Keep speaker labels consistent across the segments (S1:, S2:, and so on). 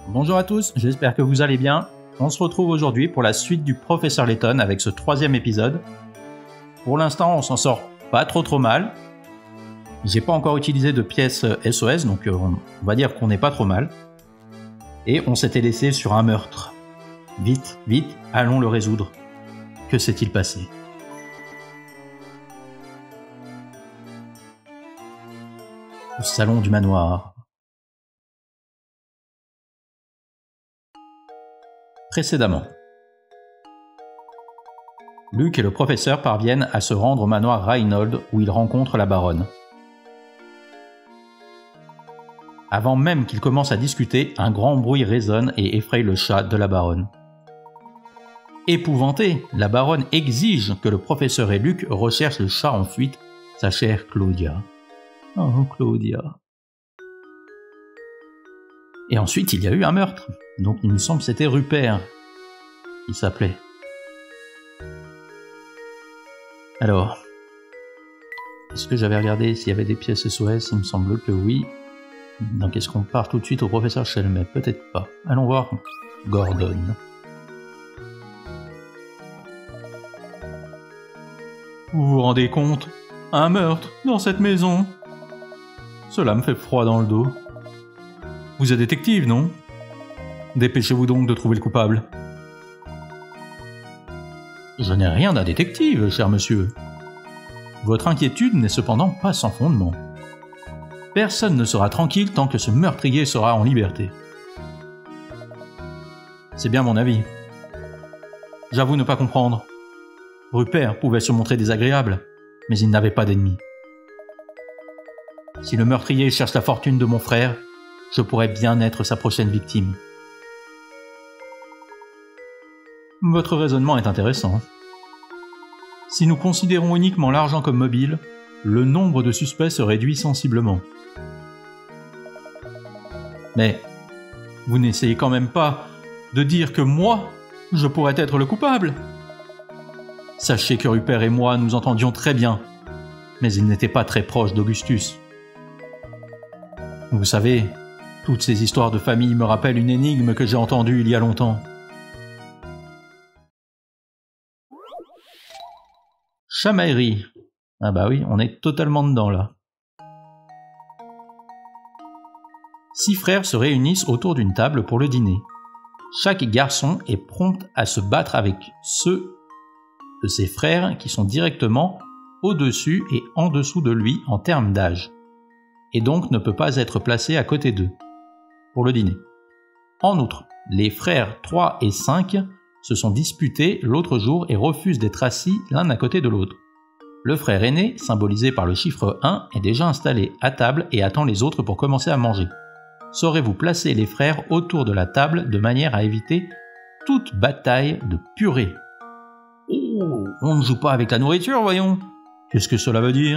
S1: Bonjour à tous, j'espère que vous allez bien. On se retrouve aujourd'hui pour la suite du Professeur Layton avec ce 3e épisode. Pour l'instant, on s'en sort pas trop mal. J'ai pas encore utilisé de pièces SOS, donc on va dire qu'on n'est pas trop mal. Et on s'était laissé sur un meurtre. Vite, allons le résoudre. Que s'est-il passé ? Au salon du manoir. Précédemment. Luke et le professeur parviennent à se rendre au manoir Reinhold où ils rencontrent la baronne. Avant même qu'ils commencent à discuter, un grand bruit résonne et effraie le chat de la baronne. Épouvantée, la baronne exige que le professeur et Luke recherchent le chat en fuite, sa chère Claudia. Oh, Claudia. Et ensuite, il y a eu un meurtre. Donc il me semble que c'était Rupert qui s'appelait. Alors, est-ce que j'avais regardé s'il y avait des pièces SOS ? Il me semble que oui. Donc est-ce qu'on part tout de suite au professeur Chelmet ? Peut-être pas. Allons voir Gordon. Vous vous rendez compte ? Un meurtre dans cette maison ? Cela me fait froid dans le dos. Vous êtes détective, non ? Dépêchez-vous donc de trouver le coupable. Je n'ai rien d'un détective, cher monsieur. Votre inquiétude n'est cependant pas sans fondement. Personne ne sera tranquille tant que ce meurtrier sera en liberté. C'est bien mon avis. J'avoue ne pas comprendre. Rupert pouvait se montrer désagréable, mais il n'avait pas d'ennemi. Si le meurtrier cherche la fortune de mon frère, je pourrais bien être sa prochaine victime. Votre raisonnement est intéressant. Si nous considérons uniquement l'argent comme mobile, le nombre de suspects se réduit sensiblement. Mais vous n'essayez quand même pas de dire que moi, je pourrais être le coupable. Sachez que Rupert et moi nous entendions très bien, mais il n'était pas très proche d'Augustus. Vous savez, toutes ces histoires de famille me rappellent une énigme que j'ai entendue il y a longtemps. Chamaillerie. Ah bah oui, on est totalement dedans là. 6 frères se réunissent autour d'une table pour le dîner. Chaque garçon est prompt à se battre avec ceux de ses frères qui sont directement au-dessus et en dessous de lui en termes d'âge, et donc ne peut pas être placé à côté d'eux pour le dîner. En outre, les frères 3 et 5 se sont disputés l'autre jour et refusent d'être assis l'un à côté de l'autre. Le frère aîné, symbolisé par le chiffre 1, est déjà installé à table et attend les autres pour commencer à manger. Saurez-vous placer les frères autour de la table de manière à éviter toute bataille de purée ? Oh, on ne joue pas avec la nourriture, voyons. Qu'est-ce que cela veut dire ?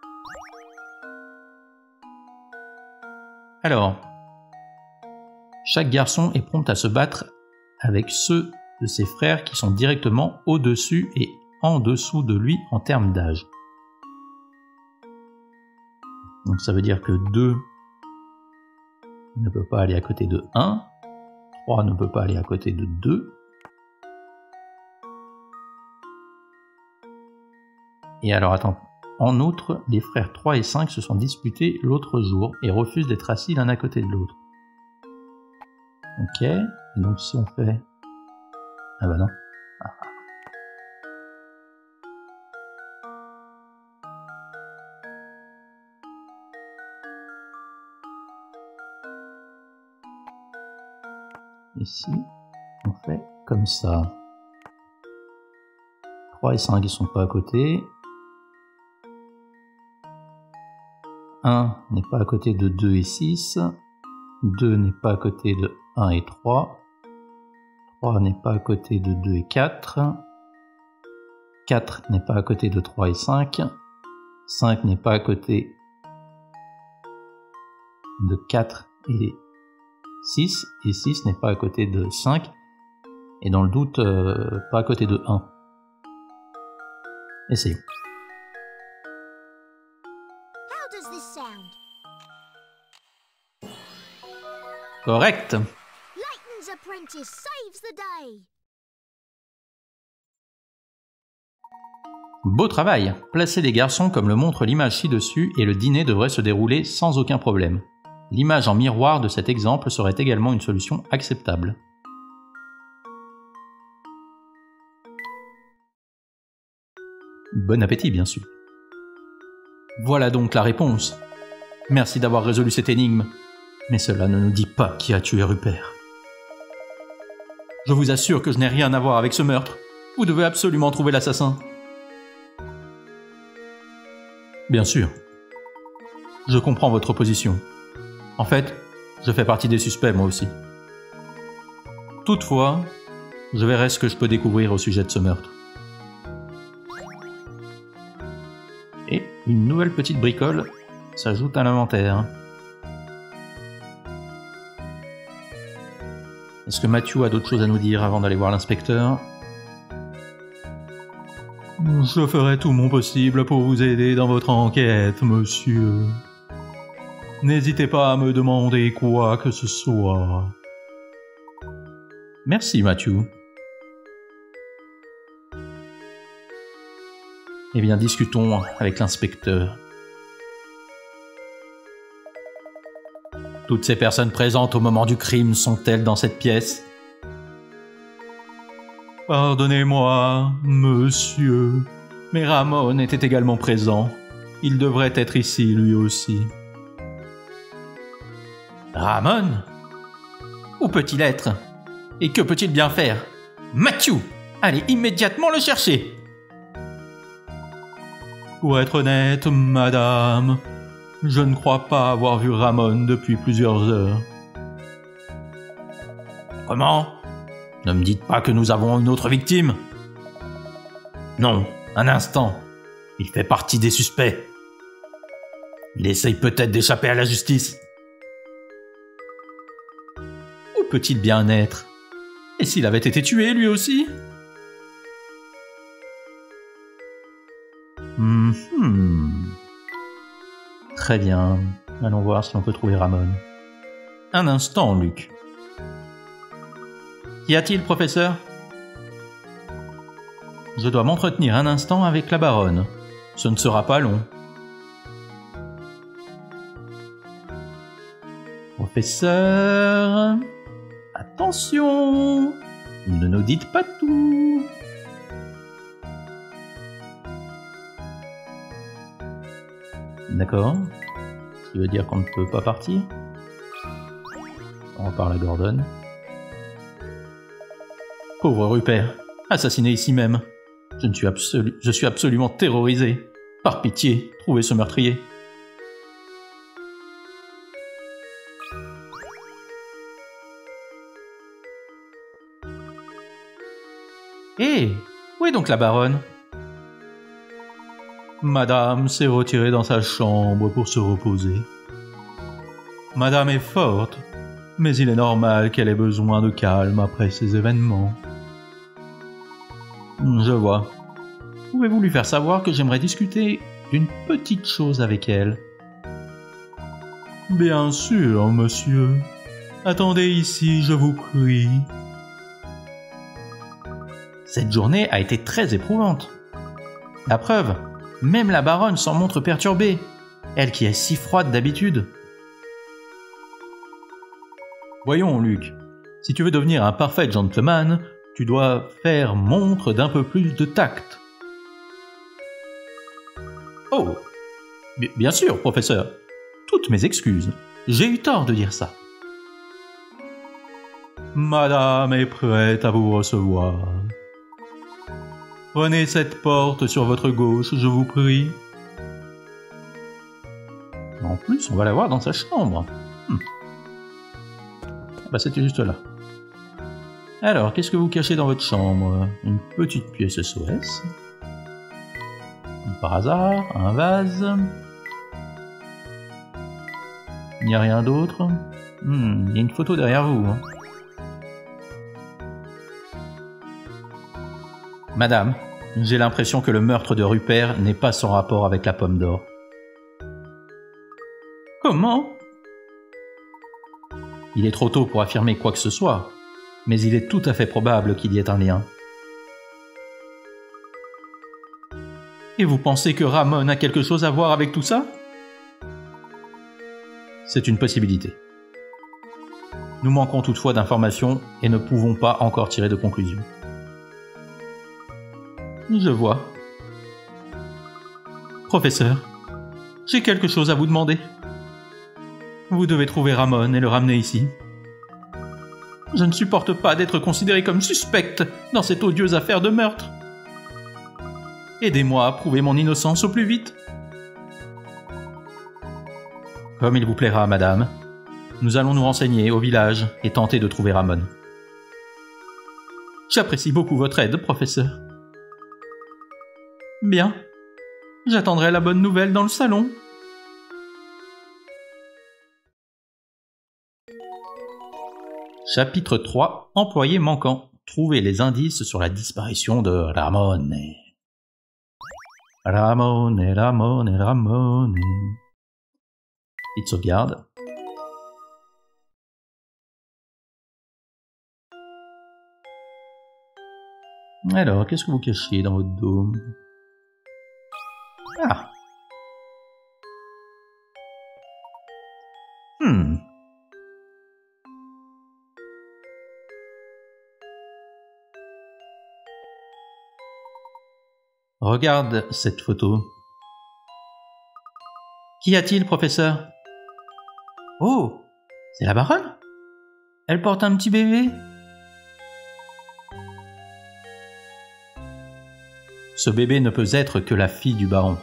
S1: Alors, chaque garçon est prompt à se battre avec ceux de ses frères qui sont directement au-dessus et en dessous de lui en termes d'âge. Donc ça veut dire que 2 ne peut pas aller à côté de 1, 3 ne peut pas aller à côté de 2, et alors attends, en outre, les frères 3 et 5 se sont disputés l'autre jour et refusent d'être assis l'un à côté de l'autre. Ok, et donc si on fait... Ah bah non. Ah. Et si on fait comme ça. 3 et 5 ils sont pas à côté. 1 n'est pas à côté de 2 et 6. 2 n'est pas à côté de 1 et 3. 3 n'est pas à côté de 2 et 4. 4 n'est pas à côté de 3 et 5. 5 n'est pas à côté de 4 et 6. Et 6 n'est pas à côté de 5. Et dans le doute, pas à côté de 1. Essayons. Correct.
S2: Mantis saves the day.
S1: Beau travail! Placez les garçons comme le montre l'image ci-dessus et le dîner devrait se dérouler sans aucun problème. L'image en miroir de cet exemple serait également une solution acceptable. Bon appétit, bien sûr. Voilà donc la réponse. Merci d'avoir résolu cette énigme, mais cela ne nous dit pas qui a tué Rupert. Je vous assure que je n'ai rien à voir avec ce meurtre. Vous devez absolument trouver l'assassin. Bien sûr. Je comprends votre position. En fait, je fais partie des suspects moi aussi. Toutefois, je verrai ce que je peux découvrir au sujet de ce meurtre. Et une nouvelle petite bricole s'ajoute à l'inventaire. Est-ce que Matthew a d'autres choses à nous dire avant d'aller voir l'inspecteur? Je ferai tout mon possible pour vous aider dans votre enquête, monsieur. N'hésitez pas à me demander quoi que ce soit. Merci, Matthew. Eh bien, discutons avec l'inspecteur. Toutes ces personnes présentes au moment du crime sont-elles dans cette pièce? Pardonnez-moi, monsieur, mais Ramon était également présent. Il devrait être ici, lui aussi. Ramon? Où peut-il être? Et que peut-il bien faire? Matthew, allez immédiatement le chercher! Pour être honnête, madame, je ne crois pas avoir vu Ramon depuis plusieurs heures. Comment? Ne me dites pas que nous avons une autre victime? Non, un instant. Il fait partie des suspects. Il essaye peut-être d'échapper à la justice. Où peut-il bien être? Et s'il avait été tué, lui aussi? Très bien. Allons voir si on peut trouver Ramon. Un instant, Luc. Qu'y a-t-il, professeur? Je dois m'entretenir un instant avec la baronne. Ce ne sera pas long. Professeur, attention, ne nous dites pas tout. D'accord. Ce qui veut dire qu'on ne peut pas partir. On reparle à Gordon. Pauvre Rupert, assassiné ici même. Je suis absolument terrorisé. Par pitié, trouvez ce meurtrier. Hé, où est donc la baronne? Madame s'est retirée dans sa chambre pour se reposer. Madame est forte, mais il est normal qu'elle ait besoin de calme après ces événements. Je vois. Pouvez-vous lui faire savoir que j'aimerais discuter d'une petite chose avec elle? Bien sûr, monsieur. Attendez ici, je vous prie. Cette journée a été très éprouvante. La preuve, même la baronne s'en montre perturbée, elle qui est si froide d'habitude. Voyons, Luc, si tu veux devenir un parfait gentleman, tu dois faire montre d'un peu plus de tact. Oh, bien sûr, professeur. Toutes mes excuses. J'ai eu tort de dire ça. Madame est prête à vous recevoir. Prenez cette porte sur votre gauche, je vous prie. En plus, on va la voir dans sa chambre. Bah, c'était juste là. Alors, qu'est-ce que vous cachez dans votre chambre? Une petite pièce SOS. Par hasard, un vase. Il n'y a rien d'autre. Il y a une photo derrière vous. Madame, j'ai l'impression que le meurtre de Rupert n'est pas sans rapport avec la pomme d'or. Comment? Il est trop tôt pour affirmer quoi que ce soit, mais il est tout à fait probable qu'il y ait un lien. Et vous pensez que Ramon a quelque chose à voir avec tout ça? C'est une possibilité. Nous manquons toutefois d'informations et ne pouvons pas encore tirer de conclusion. Je vois. Professeur, j'ai quelque chose à vous demander. Vous devez trouver Ramon et le ramener ici. Je ne supporte pas d'être considéré comme suspecte dans cette odieuse affaire de meurtre. Aidez-moi à prouver mon innocence au plus vite. Comme il vous plaira, madame. Nous allons nous renseigner au village et tenter de trouver Ramon. J'apprécie beaucoup votre aide, professeur. Bien. J'attendrai la bonne nouvelle dans le salon. Chapitre 3. Employé manquant. Trouvez les indices sur la disparition de Ramon. Ramon. Petite sauvegarde. Alors, qu'est-ce que vous cachez dans votre dos? Ah. Regarde cette photo. Qu'y a-t-il, professeur? Oh, c'est la baronne? Elle porte un petit bébé? Ce bébé ne peut être que la fille du baron.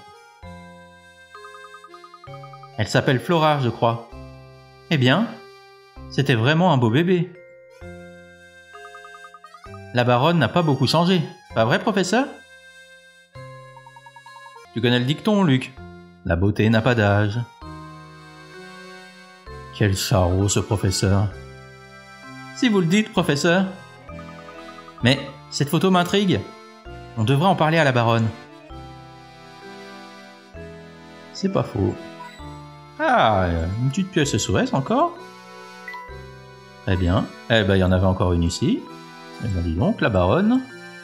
S1: Elle s'appelle Flora, je crois. Eh bien, c'était vraiment un beau bébé. La baronne n'a pas beaucoup changé, pas vrai, professeur? Tu connais le dicton, Luc? La beauté n'a pas d'âge. Quel charreau, ce professeur. Si vous le dites, professeur. Mais cette photo m'intrigue. On devrait en parler à la baronne. C'est pas faux. Ah, une petite pièce SOS encore? Très bien. Eh ben, il y en avait encore une ici. Eh ben, dis donc, la baronne.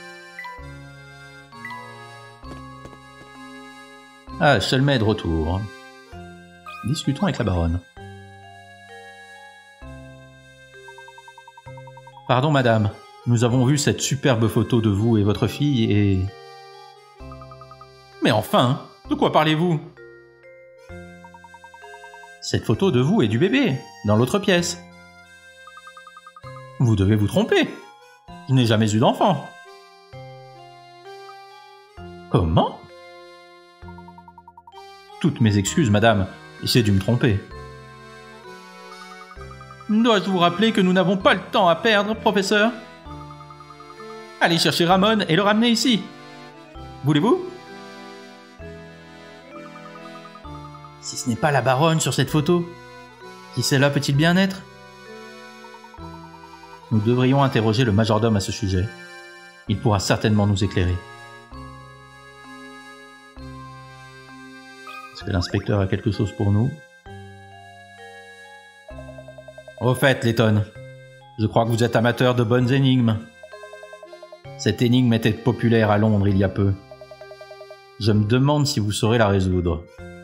S1: Ah, Chelmet est de retour. Discutons avec la baronne. Pardon, madame. Nous avons vu cette superbe photo de vous et votre fille et... Mais enfin, de quoi parlez-vous? Cette photo de vous et du bébé, dans l'autre pièce. Vous devez vous tromper. Je n'ai jamais eu d'enfant. Comment? Toutes mes excuses, madame. J'ai dû me tromper. Dois-je vous rappeler que nous n'avons pas le temps à perdre, professeur? Allez chercher Ramon et le ramener ici. Voulez-vous? Si ce n'est pas la baronne sur cette photo, qui celle-là peut-il bien être? Nous devrions interroger le majordome à ce sujet. Il pourra certainement nous éclairer. Est-ce que l'inspecteur a quelque chose pour nous? Au fait, Letton, je crois que vous êtes amateur de bonnes énigmes. Cette énigme était populaire à Londres il y a peu. Je me demande si vous saurez la résoudre.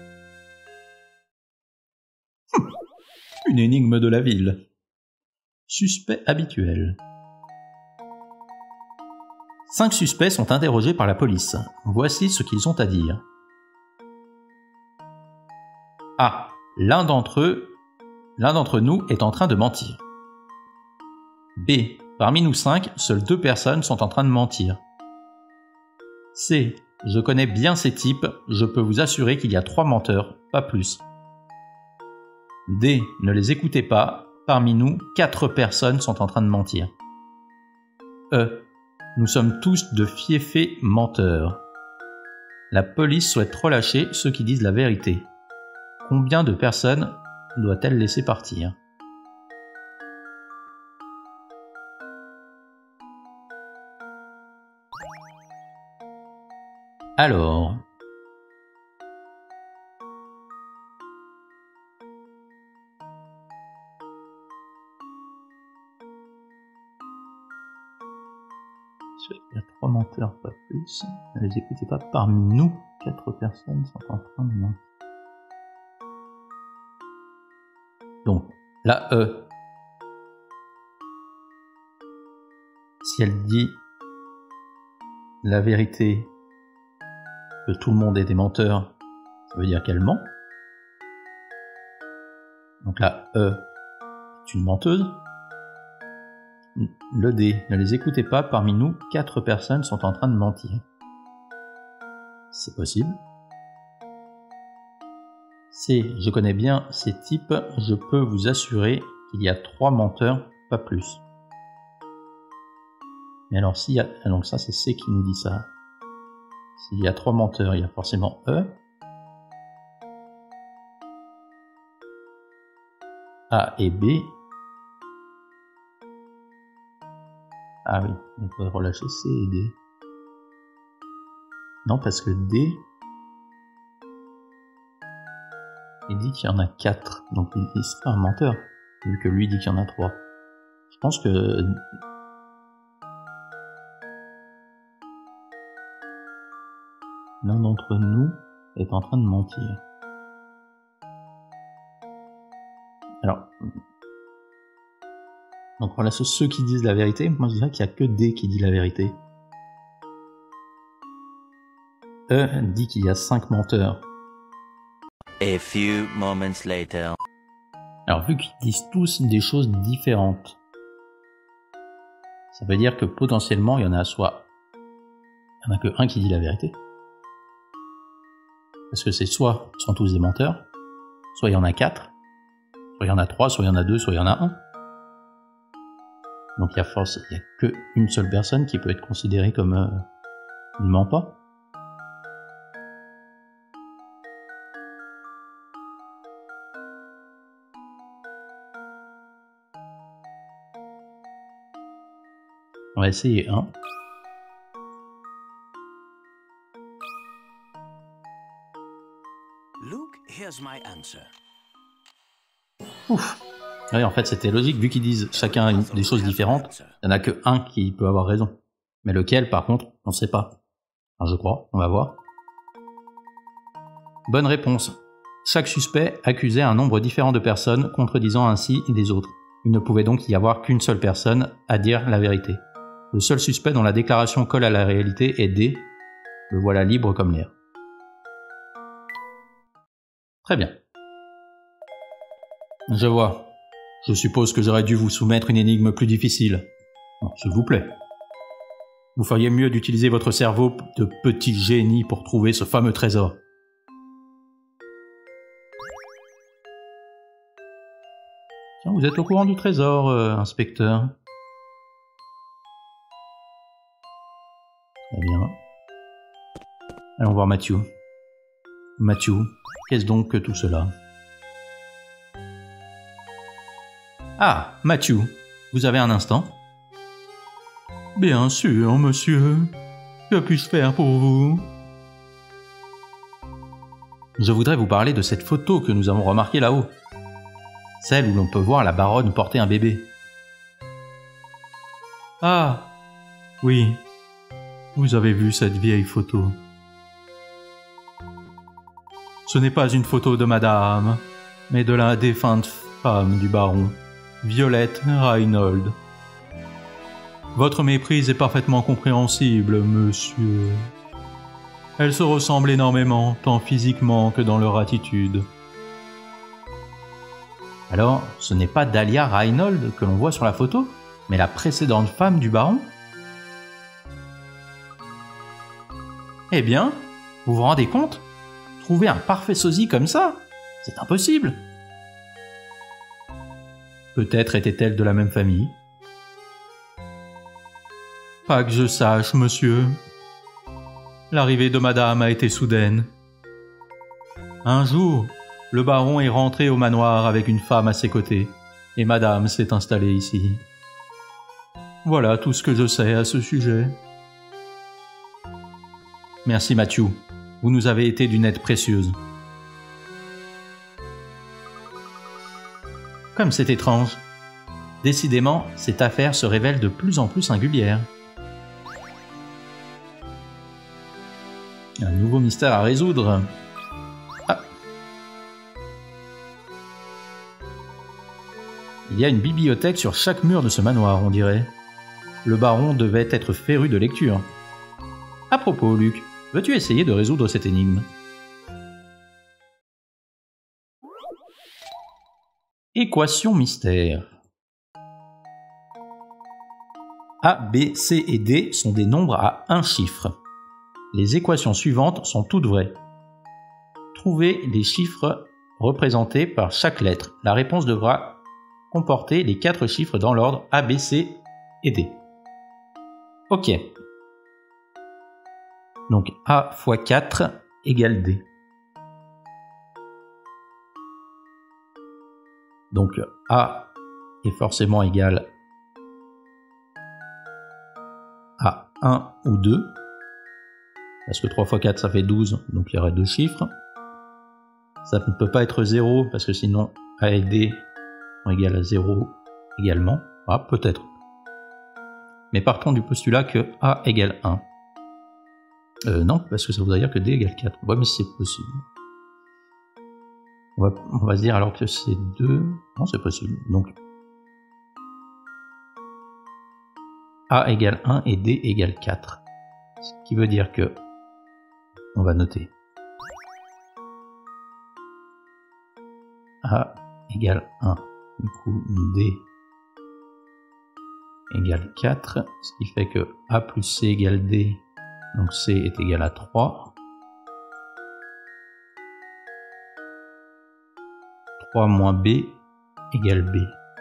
S1: Une énigme de la ville. Suspect habituel. 5 suspects sont interrogés par la police. Voici ce qu'ils ont à dire. A. L'un d'entre nous est en train de mentir. B. Parmi nous 5, seules 2 personnes sont en train de mentir. C. Je connais bien ces types, je peux vous assurer qu'il y a 3 menteurs, pas plus. D. Ne les écoutez pas, parmi nous, 4 personnes sont en train de mentir. E. Nous sommes tous de fiefés menteurs. La police souhaite relâcher ceux qui disent la vérité. Combien de personnes doit-elle laisser partir? Alors, Il y a 3 menteurs, pas plus. Ne les écoutez pas. Parmi nous, 4 personnes sont en train de mentir. Donc, la E. Si elle dit la vérité, que tout le monde est des menteurs, ça veut dire qu'elle ment. Donc la E est une menteuse. Le D, ne les écoutez pas, parmi nous, 4 personnes sont en train de mentir. C'est possible. C, je connais bien ces types, je peux vous assurer qu'il y a 3 menteurs, pas plus. Mais alors s'il y a... donc ça c'est C qui nous dit ça. S'il y a 3 menteurs, il y a forcément E. A et B. Ah oui, il faudrait relâcher C et D. Non, parce que D, il dit qu'il y en a 4, donc il serait un menteur, vu que lui dit qu'il y en a 3. Je pense que l'un d'entre nous est en train de mentir. Alors, donc voilà, ceux qui disent la vérité, moi je dirais qu'il n'y a que D qui dit la vérité. E dit qu'il y a 5 menteurs.
S2: A few moments later.
S1: Alors vu qu'ils disent tous des choses différentes, ça veut dire que potentiellement il y en a que un qui dit la vérité. Parce que c'est soit ils sont tous des menteurs, soit il y en a 4, soit il y en a 3, soit il y en a 2, soit il y en a 1. Donc il y a que une seule personne qui peut être considérée comme ne ment pas. On va essayer 1.
S2: Luke, here's my answer.
S1: Ouf. Oui, en fait, c'était logique, vu qu'ils disent chacun des choses différentes, il n'y en a que un qui peut avoir raison. Mais lequel, par contre, on ne sait pas. Enfin, je crois, on va voir. Bonne réponse. Chaque suspect accusait un nombre différent de personnes, contredisant ainsi les autres. Il ne pouvait donc y avoir qu'une seule personne à dire la vérité. Le seul suspect dont la déclaration colle à la réalité est D. Le voilà libre comme l'air. Très bien. Je vois. Je suppose que j'aurais dû vous soumettre une énigme plus difficile. Bon, s'il vous plaît. Vous feriez mieux d'utiliser votre cerveau de petit génie pour trouver ce fameux trésor. Tiens, vous êtes au courant du trésor, inspecteur? Très bien. Allons voir Matthew. Matthew, qu'est-ce donc que tout cela? Ah, Matthew, vous avez un instant? Bien sûr, monsieur. Que puis-je faire pour vous? Je voudrais vous parler de cette photo que nous avons remarquée là-haut. Celle où l'on peut voir la baronne porter un bébé. Ah, oui. Vous avez vu cette vieille photo. Ce n'est pas une photo de madame, mais de la défunte femme du baron, Violette Reinhold. Votre méprise est parfaitement compréhensible, monsieur. Elles se ressemblent énormément, tant physiquement que dans leur attitude. Alors, ce n'est pas Dahlia Reinhold que l'on voit sur la photo, mais la précédente femme du baron? Eh bien, vous vous rendez compte? Trouver un parfait sosie comme ça, c'est impossible. Peut-être était-elle de la même famille. Pas que je sache, monsieur. L'arrivée de madame a été soudaine. Un jour, le baron est rentré au manoir avec une femme à ses côtés, et madame s'est installée ici. Voilà tout ce que je sais à ce sujet. Merci Matthew, vous nous avez été d'une aide précieuse. Comme c'est étrange. Décidément, cette affaire se révèle de plus en plus singulière. nouveau mystère à résoudre. Ah. Il y a une bibliothèque sur chaque mur de ce manoir, on dirait. Le baron devait être féru de lecture. À propos, Luc, veux-tu essayer de résoudre cette énigme? Équation mystère. A, B, C et D sont des nombres à un chiffre. Les équations suivantes sont toutes vraies. Trouvez les chiffres représentés par chaque lettre. La réponse devra comporter les 4 chiffres dans l'ordre A, B, C et D. Ok. Donc A fois 4 égale D. Donc A est forcément égal à 1 ou 2. Parce que 3 fois 4 ça fait 12, donc il y aurait 2 chiffres. Ça ne peut pas être 0, parce que sinon A et D sont égales à 0 également. Ah, peut-être. Mais partons du postulat que A égale 1. Non, parce que ça voudrait dire que D égale 4. Ouais, mais c'est possible. On va se dire alors que c'est 2. Non, c'est possible. Donc, A égale 1 et D égale 4. Ce qui veut dire que, on va noter, A égale 1. Du coup, D égale 4. Ce qui fait que A plus C égale D. Donc C est égal à 3. 3 moins B égale B.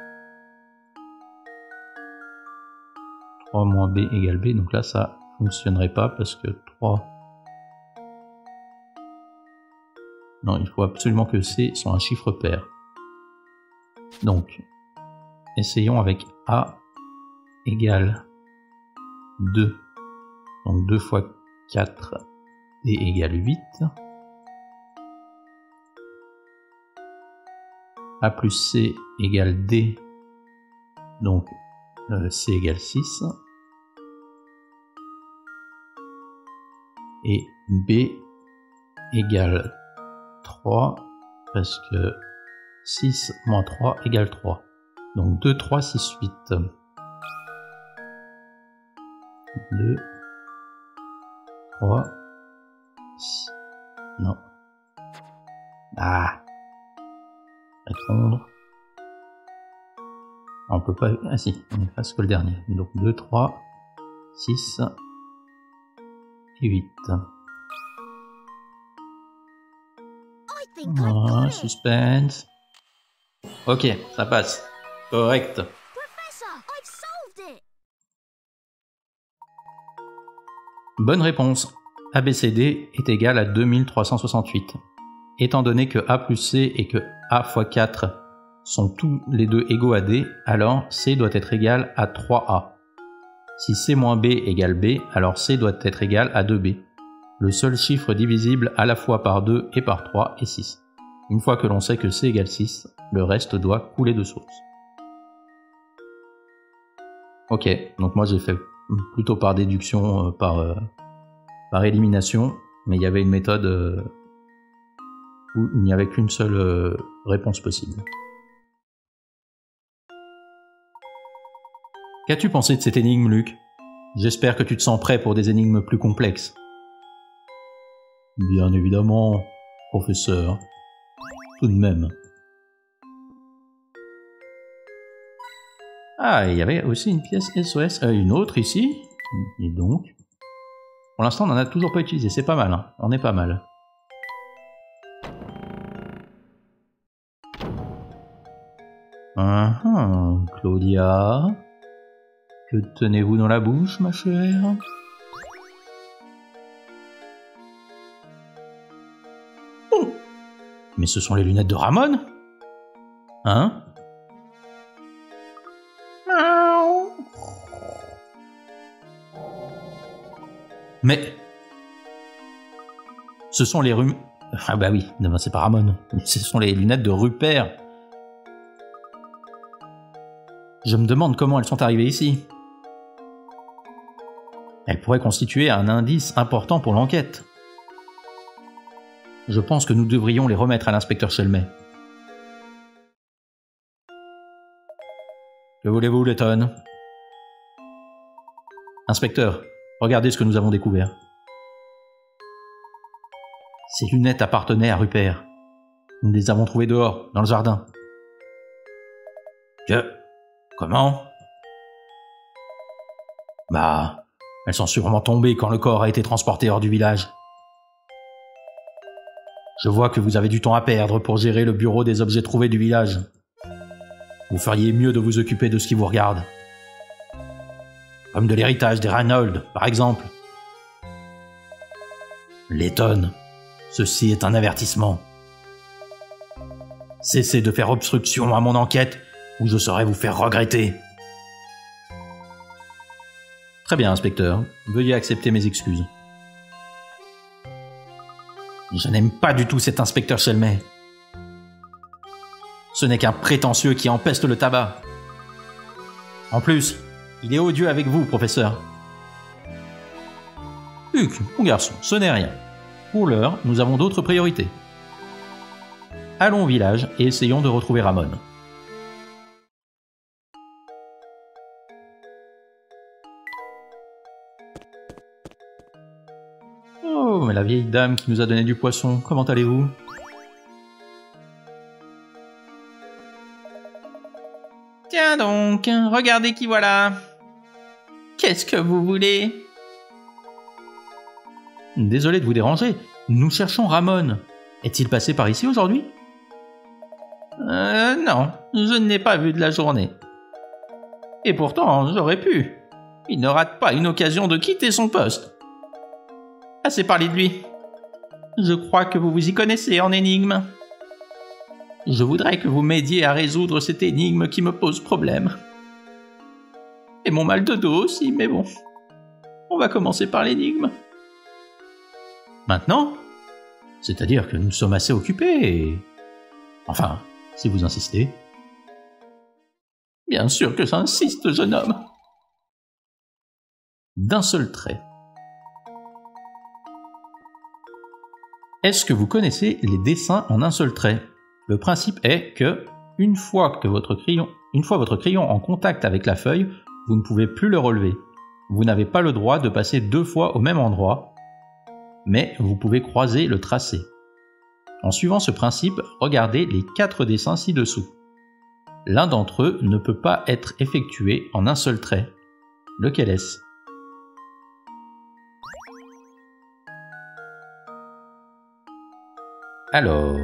S1: 3 moins B égale B. Donc là, ça fonctionnerait pas parce que 3... Non, il faut absolument que C soit un chiffre pair. Donc, essayons avec A égale 2. Donc 2 fois 4, D égale 8. A plus C égale D. Donc C égale 6. Et B égale 3, parce que 6 moins 3 égale 3. Donc 2, 3, 6, 8. 2, 3, 6. Non. Ah. Répondre. On peut pas... Ah si, on efface que le dernier. Donc 2, 3, 6 et 8. Oh, suspense. Ok, ça passe. Correct. Bonne réponse. ABCD est égal à 2368. Étant donné que A plus C et que A fois 4 sont tous les deux égaux à D, alors C doit être égal à 3A. Si C moins B égale B, alors C doit être égal à 2B. Le seul chiffre divisible à la fois par 2 et par 3 est 6. Une fois que l'on sait que C égale 6, le reste doit couler de source. Ok, donc moi j'ai fait plutôt par déduction, par élimination, mais il y avait une méthode où il n'y avait qu'une seule réponse possible. Qu'as-tu pensé de cette énigme, Luc? J'espère que tu te sens prêt pour des énigmes plus complexes. Bien évidemment, professeur. Tout de même. Ah, il y avait aussi une pièce SOS, une autre ici. Et donc, pour l'instant, on n'en a toujours pas utilisé. C'est pas mal, hein. On est pas mal. Claudia, que tenez-vous dans la bouche, ma chère? Oh! Mais ce sont les lunettes de Ramon? Hein? Mais... ce sont les Ah bah oui, non, c'est pas Ramon. Ce sont les lunettes de Rupert. Je me demande comment elles sont arrivées ici. Elles pourraient constituer un indice important pour l'enquête. Je pense que nous devrions les remettre à l'inspecteur Chelmet. Que voulez-vous, Letton? Inspecteur, regardez ce que nous avons découvert. Ces lunettes appartenaient à Rupert. Nous les avons trouvées dehors, dans le jardin. Comment? Bah, elles sont sûrement tombées quand le corps a été transporté hors du village. Je vois que vous avez du temps à perdre pour gérer le bureau des objets trouvés du village. Vous feriez mieux de vous occuper de ce qui vous regarde. Comme de l'héritage des Reynolds, par exemple. Letton, ceci est un avertissement. Cessez de faire obstruction à mon enquête ou je saurai vous faire regretter. Très bien, inspecteur. Veuillez accepter mes excuses. Je n'aime pas du tout cet inspecteur Chelmet. Ce n'est qu'un prétentieux qui empeste le tabac. En plus, il est odieux avec vous, professeur. Hugues, mon garçon, ce n'est rien. Pour l'heure, nous avons d'autres priorités. Allons au village et essayons de retrouver Ramon. Oh, mais la vieille dame qui nous a donné du poisson, comment allez-vous? Tiens donc, regardez qui voilà. Qu'est-ce que vous voulez? Désolé de vous déranger, nous cherchons Ramon. Est-il passé par ici aujourd'hui? Non, je ne l'ai pas vu de la journée. Et pourtant, j'aurais pu. Il ne rate pas une occasion de quitter son poste. Assez parlé de lui. Je crois que vous vous y connaissez en énigmes. Je voudrais que vous m'aidiez à résoudre cette énigme qui me pose problème. Et mon mal de dos aussi, mais bon. On va commencer par l'énigme. Maintenant? C'est-à-dire que nous sommes assez occupés et... Enfin, si vous insistez. Bien sûr que j'insiste, jeune homme. D'un seul trait. Est-ce que vous connaissez les dessins en un seul trait? Le principe est que, une fois votre crayon en contact avec la feuille, vous ne pouvez plus le relever. Vous n'avez pas le droit de passer 2 fois au même endroit, mais vous pouvez croiser le tracé. En suivant ce principe, regardez les 4 dessins ci-dessous. L'un d'entre eux ne peut pas être effectué en un seul trait. Lequel est-ce? Alors...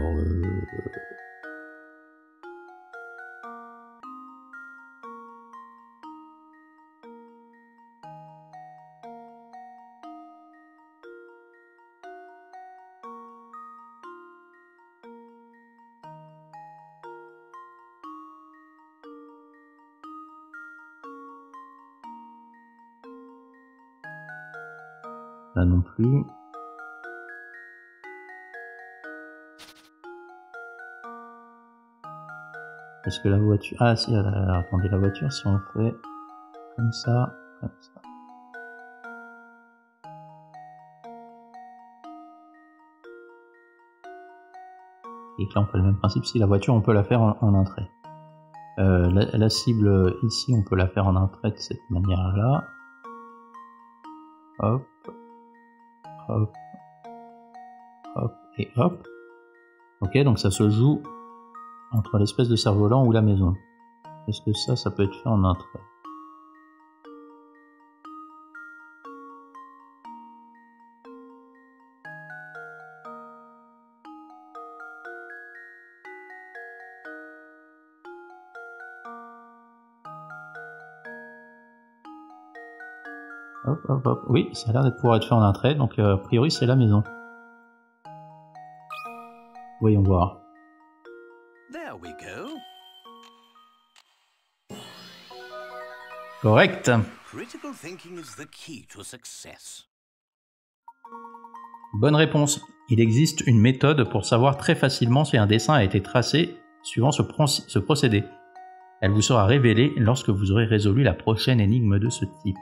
S1: Là non plus. Parce que la voiture... Ah si, alors, attendez, la voiture, si on fait comme ça, comme ça. Et là, on fait le même principe. Si la voiture, on peut la faire en un trait. La cible, ici, on peut la faire en un trait de cette manière-là. Hop. Hop. Hop. Et hop. Ok, donc ça se joue entre l'espèce de cerf-volant ou la maison. Est-ce que ça peut être fait en un trait? Hop, hop, hop. Oui, ça a l'air de pouvoir être fait en un trait, donc a priori c'est la maison. Voyons voir.
S2: There we go.
S1: Correct.
S2: Critical thinking is the key to success.
S1: Bonne réponse. Il existe une méthode pour savoir très facilement si un dessin a été tracé suivant ce procédé. Elle vous sera révélée lorsque vous aurez résolu la prochaine énigme de ce type.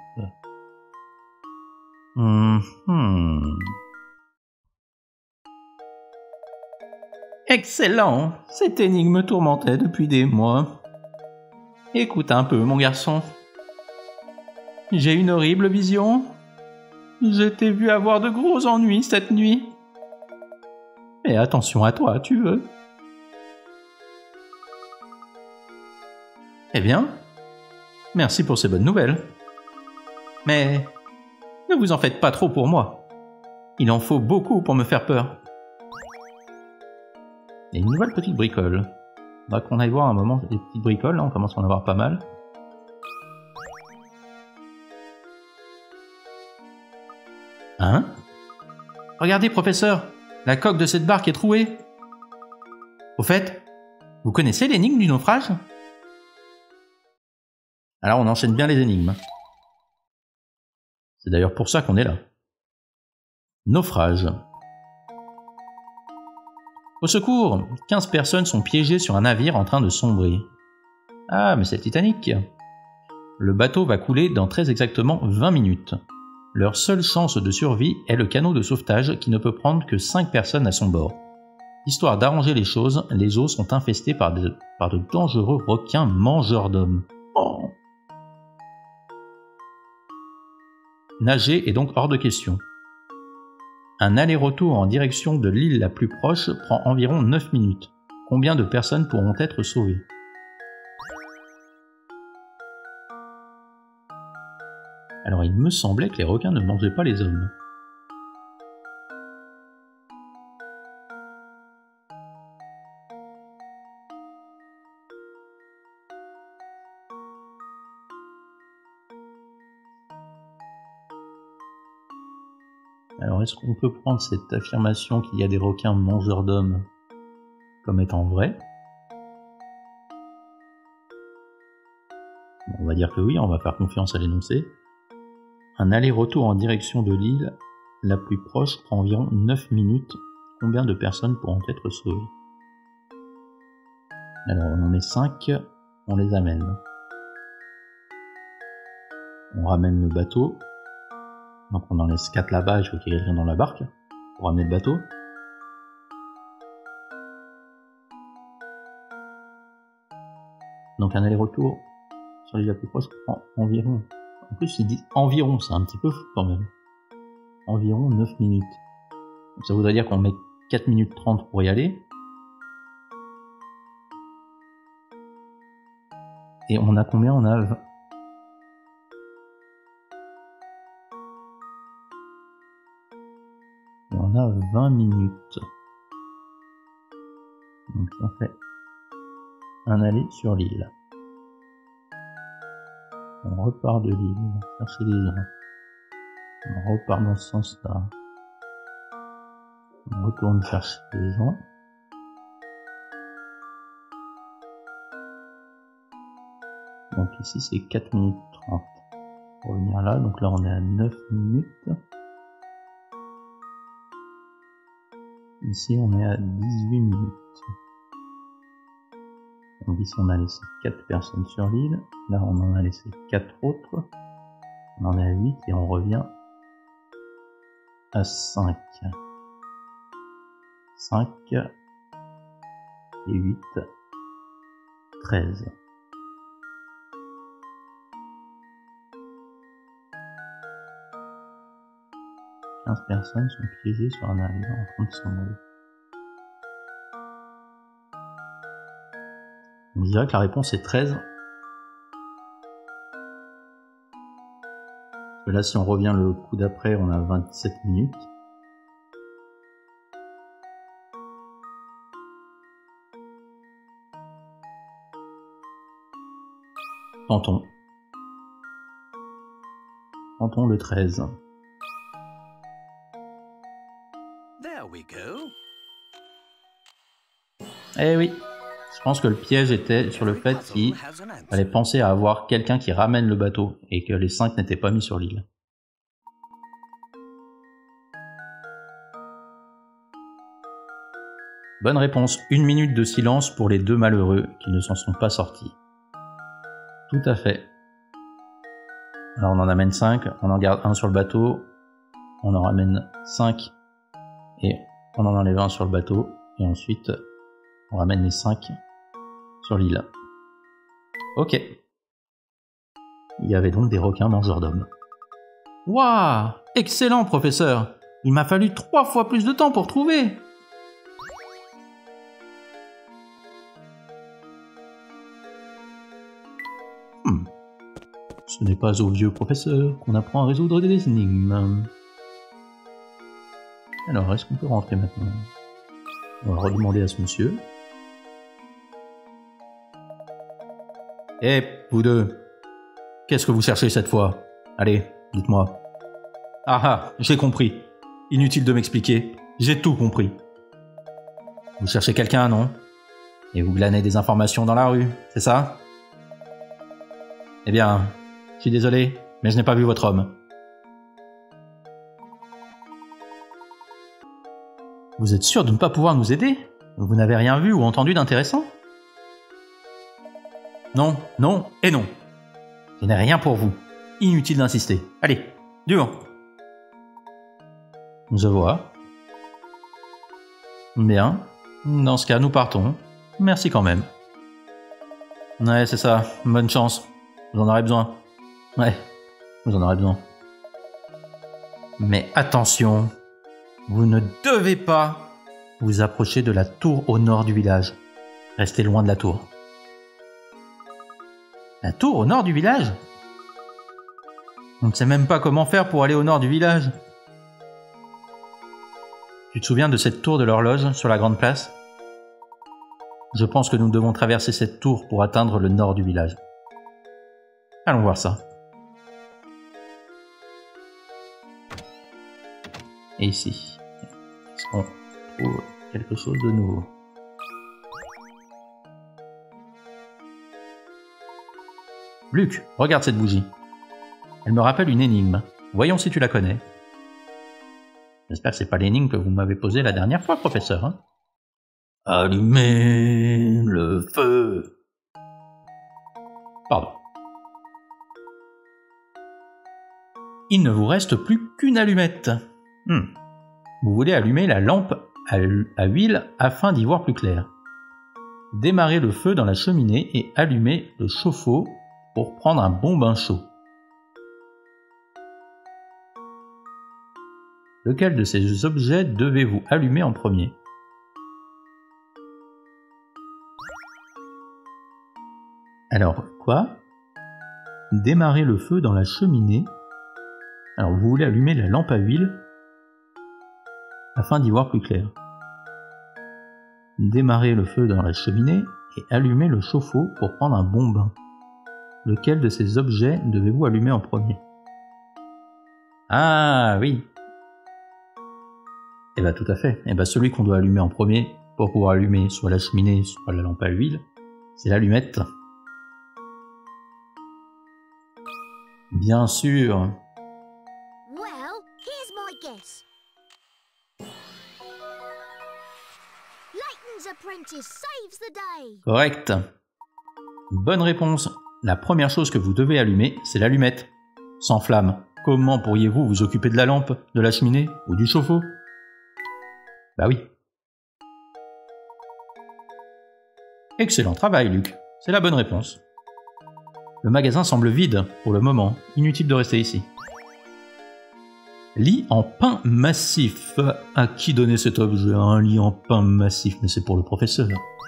S1: Excellent! Cette énigme me tourmentait depuis des mois. Écoute un peu, mon garçon. J'ai une horrible vision. Je t'ai vu avoir de gros ennuis cette nuit. Mais attention à toi, tu veux. Eh bien, merci pour ces bonnes nouvelles. Mais ne vous en faites pas trop pour moi. Il en faut beaucoup pour me faire peur. Il y a une nouvelle petite bricole. Faudra qu'on aille voir un moment les petites bricoles, là on commence à en avoir pas mal. Hein? Regardez, professeur, la coque de cette barque est trouée. Au fait, vous connaissez l'énigme du naufrage? Alors on enchaîne bien les énigmes. C'est d'ailleurs pour ça qu'on est là. Naufrage. Au secours, 15 personnes sont piégées sur un navire en train de sombrer. Ah, mais c'est le Titanic. Le bateau va couler dans très exactement 20 minutes. Leur seule chance de survie est le canot de sauvetage qui ne peut prendre que 5 personnes à son bord. Histoire d'arranger les choses, les eaux sont infestées par de dangereux requins mangeurs d'hommes. Oh. Nager est donc hors de question. Un aller-retour en direction de l'île la plus proche prend environ 9 minutes. Combien de personnes pourront être sauvées? Alors il me semblait que les requins ne mangeaient pas les hommes. Alors est-ce qu'on peut prendre cette affirmation qu'il y a des requins mangeurs d'hommes comme étant vraie? Bon, on va dire que oui, on va faire confiance à l'énoncé. Un aller-retour en direction de l'île la plus proche prend environ 9 minutes. Combien de personnes pourront être sauvées? Alors on en est 5, on les amène. On ramène le bateau. Donc on en laisse 4 là-bas, il faut qu'il y ait quelqu'un dans la barque pour ramener le bateau. Donc un aller-retour sur l'île la plus proche prend environ... En plus, ils disent environ, c'est un petit peu fou quand même. Environ 9 minutes. Donc ça voudrait dire qu'on met 4 minutes 30 pour y aller. Et on a combien? On a 20. Et on a 20 minutes. Donc on fait un aller sur l'île. On repart de l'île, on va chercher les gens. On repart dans ce sens-là. On retourne chercher les gens. Donc ici c'est 4 minutes 30 pour venir là. Donc là on est à 9 minutes. Ici on est à 18 minutes. Donc ici on a laissé 4 personnes sur l'île, là on en a laissé 4 autres, on en est à 8 et on revient à 5. 5 et 8, 13. « 15 personnes sont piégées sur un navire en train de sombrer. » On dirait que la réponse est 13. Parce que là, si on revient le coup d'après, on a 27 minutes. Tentons. Tentons le 13.
S2: There we go.
S1: Eh oui. Je pense que le piège était sur le fait qu'il fallait penser à avoir quelqu'un qui ramène le bateau et que les 5 n'étaient pas mis sur l'île. Bonne réponse. 1 minute de silence pour les 2 malheureux qui ne s'en sont pas sortis. Tout à fait. Alors on en amène 5, on en garde 1 sur le bateau, on en ramène 5 et on en enlève 1 sur le bateau et ensuite On ramène les 5 sur l'île. Ok. Il y avait donc des requins mangeurs d'hommes. Waouh! Excellent, professeur! Il m'a fallu 3 fois plus de temps pour trouver! Ce n'est pas au vieux professeur qu'on apprend à résoudre des énigmes. Alors, est-ce qu'on peut rentrer maintenant? On va redemander à ce monsieur. Eh, vous deux! Qu'est-ce que vous cherchez cette fois? Allez, dites-moi. Ah ah, j'ai compris. Inutile de m'expliquer. J'ai tout compris. Vous cherchez quelqu'un, non? Et vous glanez des informations dans la rue, c'est ça? Eh bien, je suis désolé, mais je n'ai pas vu votre homme. Vous êtes sûr de ne pas pouvoir nous aider? Vous n'avez rien vu ou entendu d'intéressant? Non, non et non. Je n'ai rien pour vous. Inutile d'insister. Allez, du vent. Je vois. Bien. Dans ce cas, nous partons. Merci quand même. Ouais, c'est ça. Bonne chance. Vous en aurez besoin. Ouais, vous en aurez besoin. Mais attention, vous ne devez pas vous approcher de la tour au nord du village. Restez loin de la tour. La tour au nord du village? On ne sait même pas comment faire pour aller au nord du village. Tu te souviens de cette tour de l'horloge sur la grande place? Je pense que nous devons traverser cette tour pour atteindre le nord du village. Allons voir ça. Et ici, est-ce qu'on trouve quelque chose de nouveau? Luc, regarde cette bougie. Elle me rappelle une énigme. Voyons si tu la connais. J'espère que c'est pas l'énigme que vous m'avez posée la dernière fois, professeur. Hein? Allumez le feu. Pardon. Il ne vous reste plus qu'une allumette. Vous voulez allumer la lampe à huile afin d'y voir plus clair. Démarrez le feu dans la cheminée et allumez le chauffe-eau pour prendre un bon bain chaud. Lequel de ces objets devez-vous allumer en premier? Alors, quoi? Démarrer le feu dans la cheminée. Alors, vous voulez allumer la lampe à huile afin d'y voir plus clair. Démarrer le feu dans la cheminée et allumer le chauffe-eau pour prendre un bon bain. Lequel de ces objets devez-vous allumer en premier? Ah, oui. Eh bien, tout à fait. Eh bien, celui qu'on doit allumer en premier pour pouvoir allumer soit la cheminée, soit la lampe à huile, c'est l'allumette. Bien sûr.
S3: Well, here's my guess. Layton's apprentice saves the day.
S1: Correct. Bonne réponse. La première chose que vous devez allumer, c'est l'allumette. Sans flamme, comment pourriez-vous vous occuper de la lampe, de la cheminée ou du chauffe-eau? Bah oui. Excellent travail, Luc. C'est la bonne réponse. Le magasin semble vide pour le moment. Inutile de rester ici. Lit en pain massif. À qui donner cet objet? Un lit en pain massif? Mais c'est pour le professeur.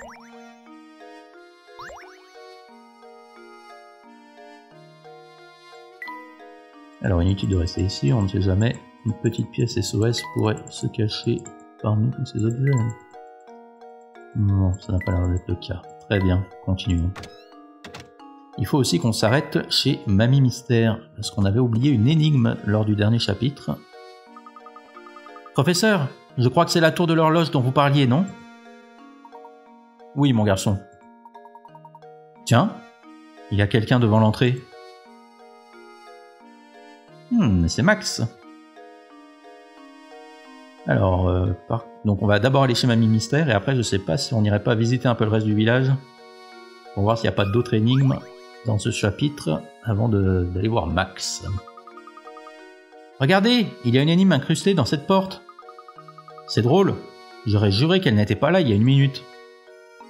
S1: Alors inutile de rester ici, on ne sait jamais. Une petite pièce SOS pourrait se cacher parmi tous ces objets. Non, ça n'a pas l'air d'être le cas. Très bien, continuons. Il faut aussi qu'on s'arrête chez Mamie Mystère, parce qu'on avait oublié une énigme lors du dernier chapitre. Professeur, je crois que c'est la tour de l'horloge dont vous parliez, non? Oui, mon garçon. Tiens, il y a quelqu'un devant l'entrée. C'est Max. Alors, donc on va d'abord aller chez Mamie Mystère, et après je sais pas si on n'irait pas visiter un peu le reste du village, pour voir s'il n'y a pas d'autres énigmes dans ce chapitre, avant d'aller voir Max. Regardez, il y a une énigme incrustée dans cette porte. C'est drôle, j'aurais juré qu'elle n'était pas là il y a une minute.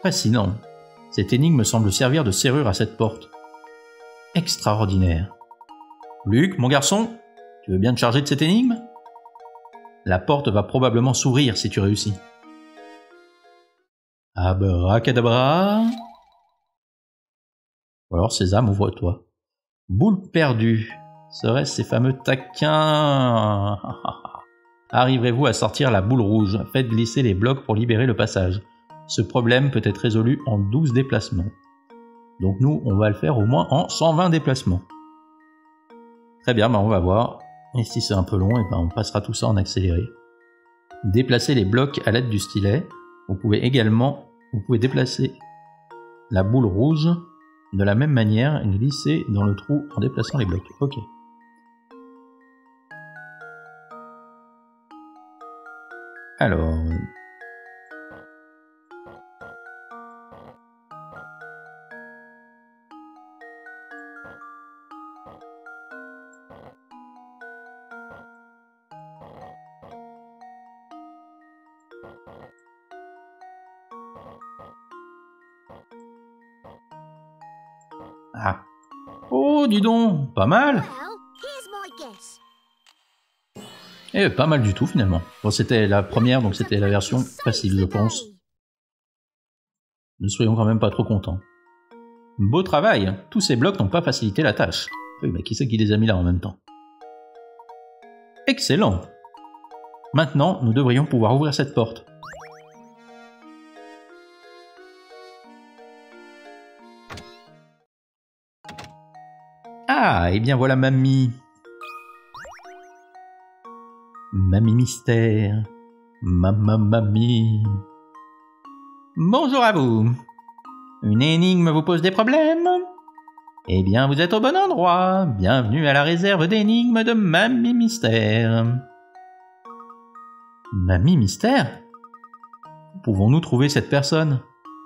S1: Fascinant. Cette énigme semble servir de serrure à cette porte. Extraordinaire. Luc, mon garçon, tu veux bien te charger de cette énigme? La porte va probablement s'ouvrir si tu réussis. Abracadabra. Ou alors Sésame, ouvre-toi. Boule perdue. Serait-ce ces fameux taquins? Arriverez-vous à sortir la boule rouge? Faites glisser les blocs pour libérer le passage. Ce problème peut être résolu en 12 déplacements. Donc nous, on va le faire au moins en 120 déplacements. Très bien, on va voir. Et si c'est un peu long, on passera tout ça en accéléré. Déplacez les blocs à l'aide du stylet. Vous pouvez déplacer la boule rouge de la même manière et glisser dans le trou en déplaçant les blocs. Ok. Alors... Ah. Oh, dis donc, pas mal.
S3: Well, here's my guess.
S1: Eh, pas mal du tout finalement. Bon, c'était la première, donc c'était la version facile, je pense. Ne soyons quand même pas trop contents. Beau travail. Tous ces blocs n'ont pas facilité la tâche. Oui, mais qui c'est qui les a mis là en même temps? Excellent. Maintenant, nous devrions pouvoir ouvrir cette porte. Ah, et bien voilà Mamie. Mamie mystère. Mamie. Bonjour à vous. Une énigme vous pose des problèmes? Eh bien, vous êtes au bon endroit. Bienvenue à la réserve d'énigmes de Mamie Mystère. Mamie Mystère? Pouvons-nous trouver cette personne?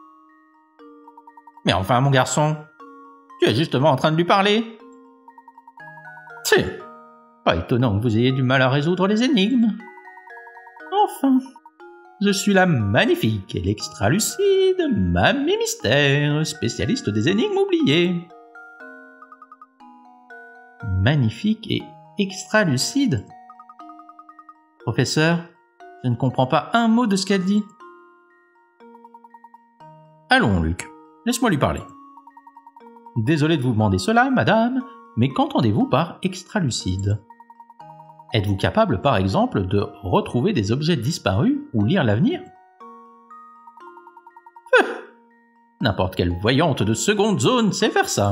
S1: Mais enfin, mon garçon, tu es justement en train de lui parler. C'est pas étonnant que vous ayez du mal à résoudre les énigmes. Enfin, je suis la magnifique et l'extra lucide Mamie Mystère, spécialiste des énigmes oubliées. Magnifique et extra lucide? Professeur, je ne comprends pas un mot de ce qu'elle dit. Allons, Luc, laisse-moi lui parler. Désolé de vous demander cela, madame, mais qu'entendez-vous par extra lucide? Êtes-vous capable, par exemple, de retrouver des objets disparus ou lire l'avenir? N'importe quelle voyante de seconde zone sait faire ça.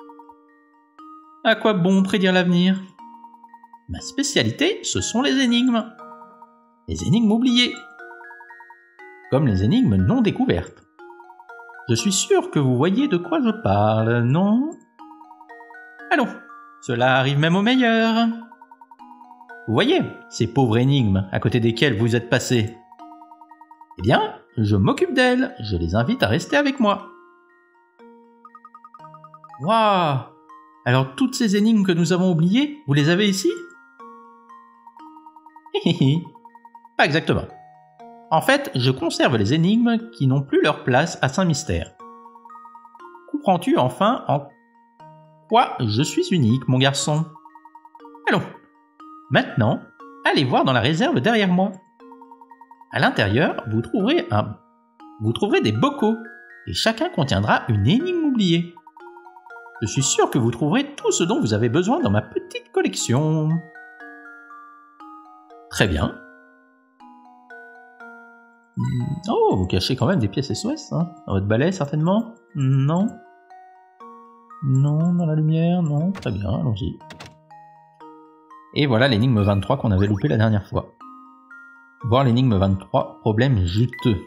S1: À quoi bon prédire l'avenir? Ma spécialité, ce sont les énigmes. Les énigmes oubliées. Comme les énigmes non découvertes. Je suis sûr que vous voyez de quoi je parle, non? Allons, cela arrive même aux meilleurs. Vous voyez, ces pauvres énigmes à côté desquelles vous êtes passés. Eh bien, je m'occupe d'elles, je les invite à rester avec moi. Waouh! Alors toutes ces énigmes que nous avons oubliées, vous les avez ici? Pas exactement. En fait, je conserve les énigmes qui n'ont plus leur place à Saint-Mystère. Comprends-tu enfin en quoi je suis unique, mon garçon? Allons, maintenant, allez voir dans la réserve derrière moi. À l'intérieur, vous trouverez des bocaux, et chacun contiendra une énigme oubliée. Je suis sûr que vous trouverez tout ce dont vous avez besoin dans ma petite collection. Très bien. Oh, vous cachez quand même des pièces SOS, hein? Dans votre balai, certainement? Non? Non, dans la lumière? Non? Très bien, allons-y. Et voilà l'énigme 23 qu'on avait loupé la dernière fois. Voir l'énigme 23, problème juteux.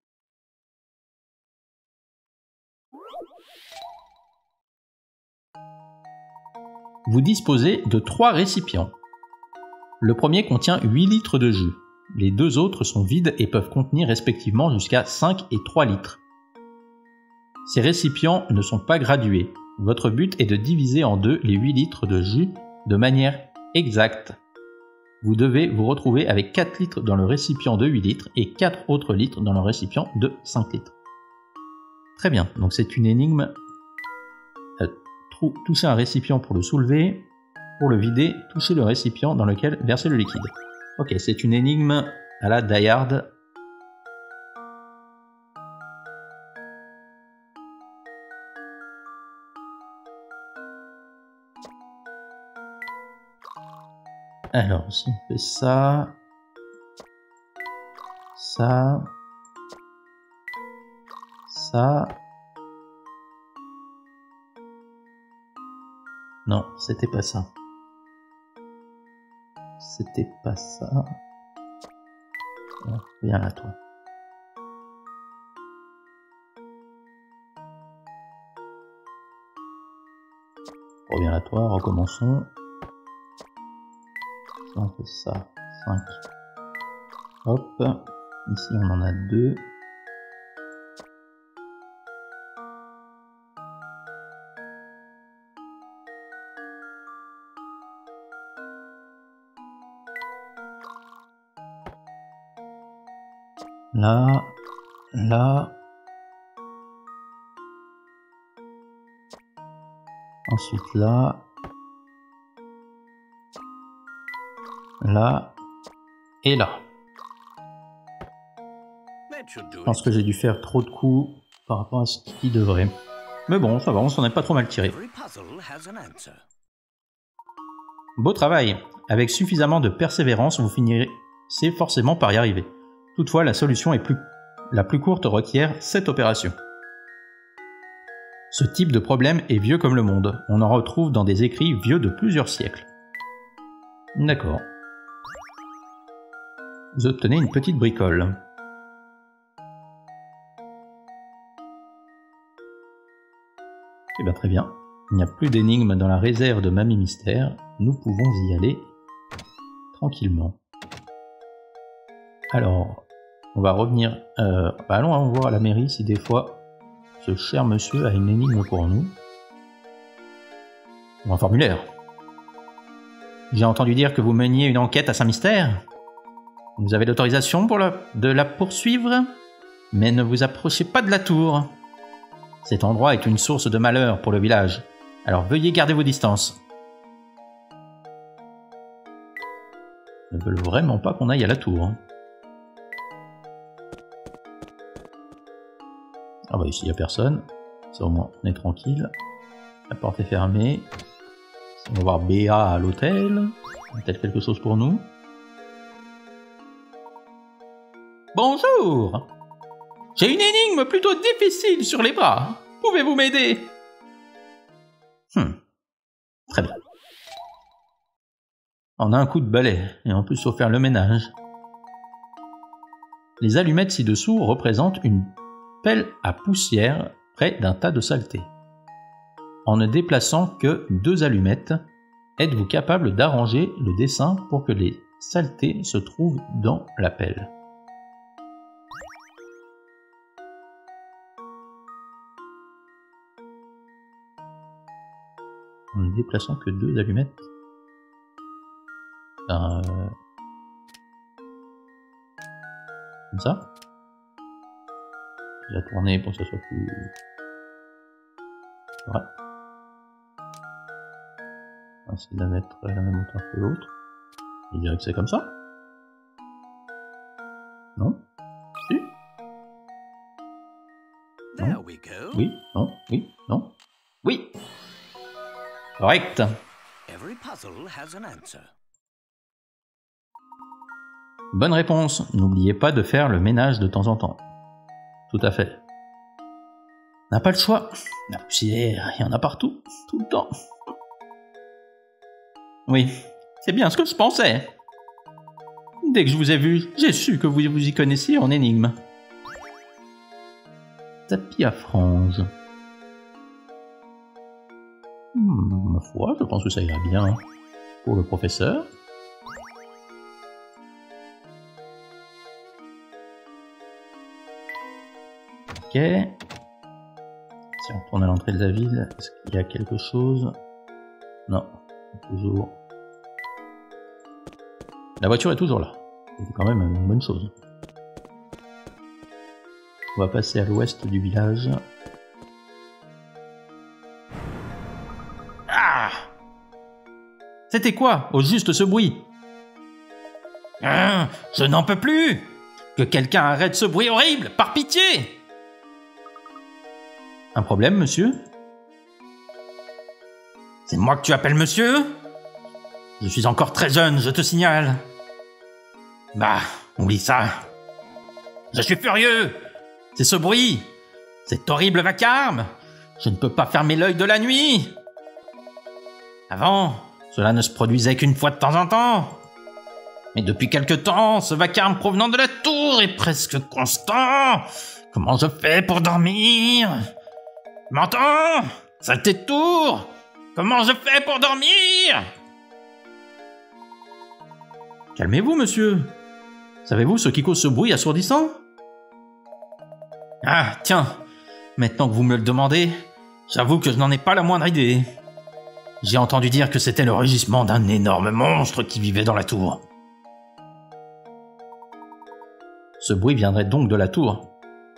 S1: Vous disposez de 3 récipients. Le premier contient 8 litres de jus. Les 2 autres sont vides et peuvent contenir respectivement jusqu'à 5 et 3 litres. Ces récipients ne sont pas gradués. Votre but est de diviser en 2 les 8 litres de jus de manière exacte. Vous devez vous retrouver avec 4 litres dans le récipient de 8 litres et 4 autres litres dans le récipient de 5 litres. Très bien, donc c'est une énigme. Toucher un récipient pour le soulever. Pour le vider, toucher le récipient dans lequel verser le liquide. Ok, c'est une énigme à la Die Hard. Alors, si on fait ça... Ça... Ça... Non, c'était pas ça. C'était pas ça. Oh, viens là, toi. Reviens à toi, recommençons. Si on fait ça, 5. Hop. Ici, on en a 2. Là, là. Ensuite là. Là. Et là. Je pense que j'ai dû faire trop de coups par rapport à ce qu'il devrait. Mais bon, ça va, on s'en est pas trop mal tiré. Beau travail. Avec suffisamment de persévérance, vous finirez forcément par y arriver. Toutefois, la solution la plus courte requiert cette opération. Ce type de problème est vieux comme le monde. On en retrouve dans des écrits vieux de plusieurs siècles. D'accord. Vous obtenez une petite bricole. Eh bien très bien. Il n'y a plus d'énigmes dans la réserve de Mamie Mystère. Nous pouvons y aller tranquillement. Alors, on va revenir... allons voir à la mairie si des fois ce cher monsieur a une énigme pour nous. Ou un formulaire. J'ai entendu dire que vous meniez une enquête à Saint-Mystère. Vous avez l'autorisation de la poursuivre, mais ne vous approchez pas de la tour. Cet endroit est une source de malheur pour le village, alors veuillez garder vos distances. Ils ne veulent vraiment pas qu'on aille à la tour. Ah bah ici il n'y a personne, c'est au moins on est tranquille. La porte est fermée. On va voir Béa à l'hôtel. Peut-être quelque chose pour nous. Bonjour! J'ai une énigme plutôt difficile sur les bras. Pouvez-vous m'aider? Très bien. On a un coup de balai, et en plus faut faire le ménage. Les allumettes ci-dessous représentent une pelle à poussière près d'un tas de saletés. En ne déplaçant que 2 allumettes, êtes-vous capable d'arranger le dessin pour que les saletés se trouvent dans la pelle? En ne déplaçant que 2 allumettes. Comme ça. Je vais la tourner pour que ça soit plus... Ouais. On va essayer de la mettre à la même hauteur que l'autre. Je dirais que c'est comme ça. Non? Si? Non? Oui? Non? Oui? Non? Oui! Correct! Bonne réponse. N'oubliez pas de faire le ménage de temps en temps. Tout à fait. On n'a pas le choix. La poussière, il y en a partout, tout le temps. Oui, c'est bien ce que je pensais. Dès que je vous ai vu, j'ai su que vous y connaissiez en énigme. Tapis à franges. Ma foi, je pense que ça ira bien pour le professeur. Ok. Si on retourne à l'entrée de la ville, est-ce qu'il y a quelque chose? Non, toujours. La voiture est toujours là. C'est quand même une bonne chose. On va passer à l'ouest du village. Ah! C'était quoi, au juste, ce bruit? Je n'en peux plus! Que quelqu'un arrête ce bruit horrible, par pitié! Un problème, monsieur? C'est moi que tu appelles monsieur? Je suis encore très jeune, je te signale. Bah, oublie ça. Je suis furieux! C'est ce bruit! Cet horrible vacarme! Je ne peux pas fermer l'œil de la nuit! Avant, cela ne se produisait qu'une fois de temps en temps. Mais depuis quelque temps, ce vacarme provenant de la tour est presque constant. Comment je fais pour dormir? M'entends? Saleté tour! Comment je fais pour dormir? Calmez-vous, monsieur. Savez-vous ce qui cause ce bruit assourdissant? Ah, tiens, maintenant que vous me le demandez, j'avoue que je n'en ai pas la moindre idée. J'ai entendu dire que c'était le rugissement d'un énorme monstre qui vivait dans la tour. Ce bruit viendrait donc de la tour.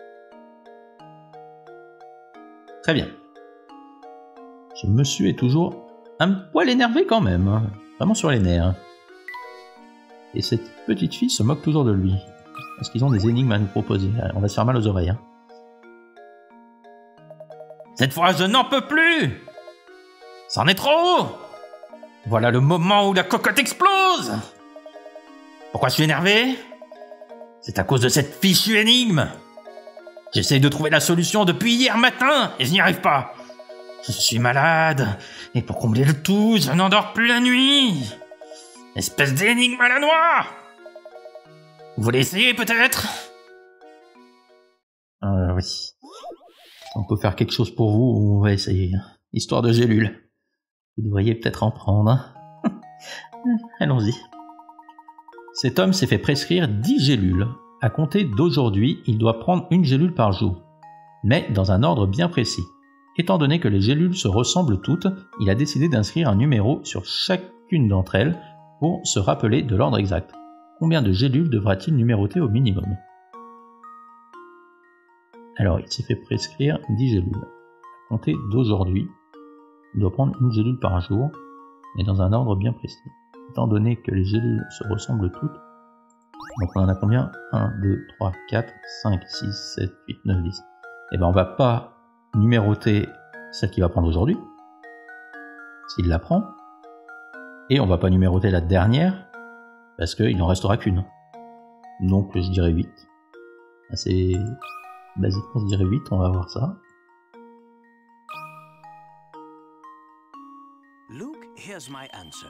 S1: Très bien. Ce monsieur est toujours un poil énervé quand même, hein. Vraiment sur les nerfs. Et cette petite fille se moque toujours de lui. Parce qu'ils ont des énigmes à nous proposer. On va se faire mal aux oreilles. Hein. Cette fois, je n'en peux plus! C'en est trop! Voilà le moment où la cocotte explose! Pourquoi je suis énervé? C'est à cause de cette fichue énigme! J'essaye de trouver la solution depuis hier matin et je n'y arrive pas! Je suis malade, et pour combler le tout, je n'endors plus la nuit! Espèce d'énigme à la noix! Vous voulez essayer peut-être? Oui. On peut faire quelque chose pour vous, on va essayer. Histoire de gélule. Vous devriez peut-être en prendre. Allons-y. Cet homme s'est fait prescrire 10 gélules. À compter d'aujourd'hui, il doit prendre une gélule par jour. Mais dans un ordre bien précis. Étant donné que les gélules se ressemblent toutes, il a décidé d'inscrire un numéro sur chacune d'entre elles pour se rappeler de l'ordre exact. Combien de gélules devra-t-il numéroter au minimum? Alors, il s'est fait prescrire 10 gélules. À compter d'aujourd'hui, il doit prendre une gélule par jour, mais dans un ordre bien précis. Étant donné que les gélules se ressemblent toutes, donc on en a combien? 1, 2, 3, 4, 5, 6, 7, 8, 9, 10. Et ben on va pas numéroter celle qu'il va prendre aujourd'hui, s'il la prend, et on va pas numéroter la dernière, parce qu'il n'en restera qu'une. Donc je dirais 8. Assez basiquement je dirais 8, on va voir ça.
S2: Luke, here's my answer.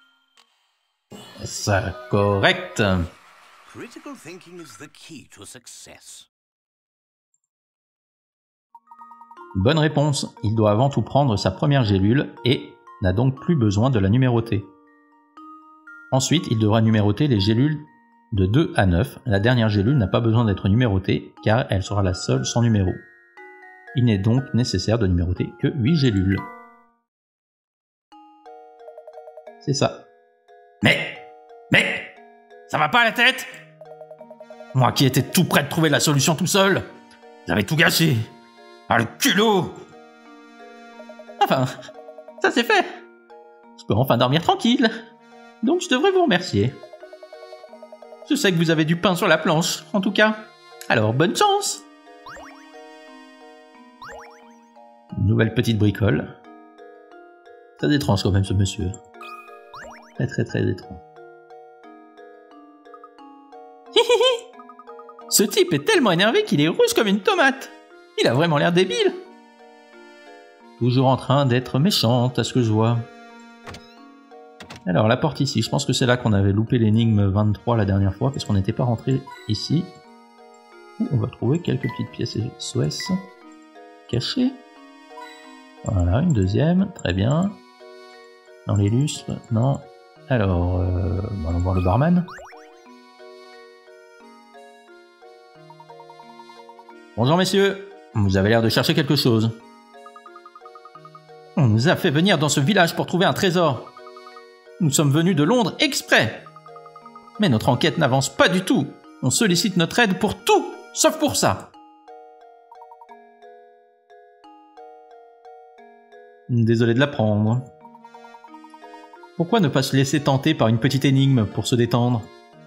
S1: Ça, correct.
S2: Critical thinking is the key to success.
S1: Bonne réponse. Il doit avant tout prendre sa première gélule et n'a donc plus besoin de la numéroter. Ensuite, il devra numéroter les gélules de 2 à 9. La dernière gélule n'a pas besoin d'être numérotée car elle sera la seule sans numéro. Il n'est donc nécessaire de numéroter que 8 gélules. C'est ça. Mais, ça va pas à la tête? Moi qui étais tout près de trouver la solution tout seul, j'avais tout gâché. Ah, le culot! Enfin, ça c'est fait. Je peux enfin dormir tranquille. Donc je devrais vous remercier. Je sais que vous avez du pain sur la planche, en tout cas. Alors, bonne chance! Une nouvelle petite bricole. Très étrange quand même ce monsieur. Très étrange. Ce type est tellement énervé qu'il est rouge comme une tomate. Il a vraiment l'air débile. Toujours en train d'être méchante, à ce que je vois. Alors, la porte ici, je pense que c'est là qu'on avait loupé l'énigme 23 la dernière fois, parce qu'on n'était pas rentré ici. Où on va trouver quelques petites pièces SOS cachées. Voilà, une deuxième, très bien. Dans les lustres, non. Alors, allons voir le barman. Bonjour messieurs, vous avez l'air de chercher quelque chose. On nous a fait venir dans ce village pour trouver un trésor. Nous sommes venus de Londres exprès. Mais notre enquête n'avance pas du tout. On sollicite notre aide pour tout, sauf pour ça. Désolé de l'apprendre. Pourquoi ne pas se laisser tenter par une petite énigme pour se détendre?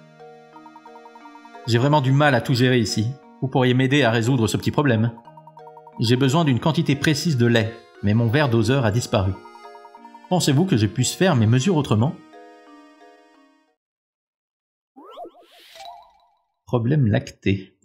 S1: J'ai vraiment du mal à tout gérer ici. Vous pourriez m'aider à résoudre ce petit problème. J'ai besoin d'une quantité précise de lait, mais mon verre doseur a disparu. Pensez-vous que je puisse faire mes mesures autrement? Problème lacté.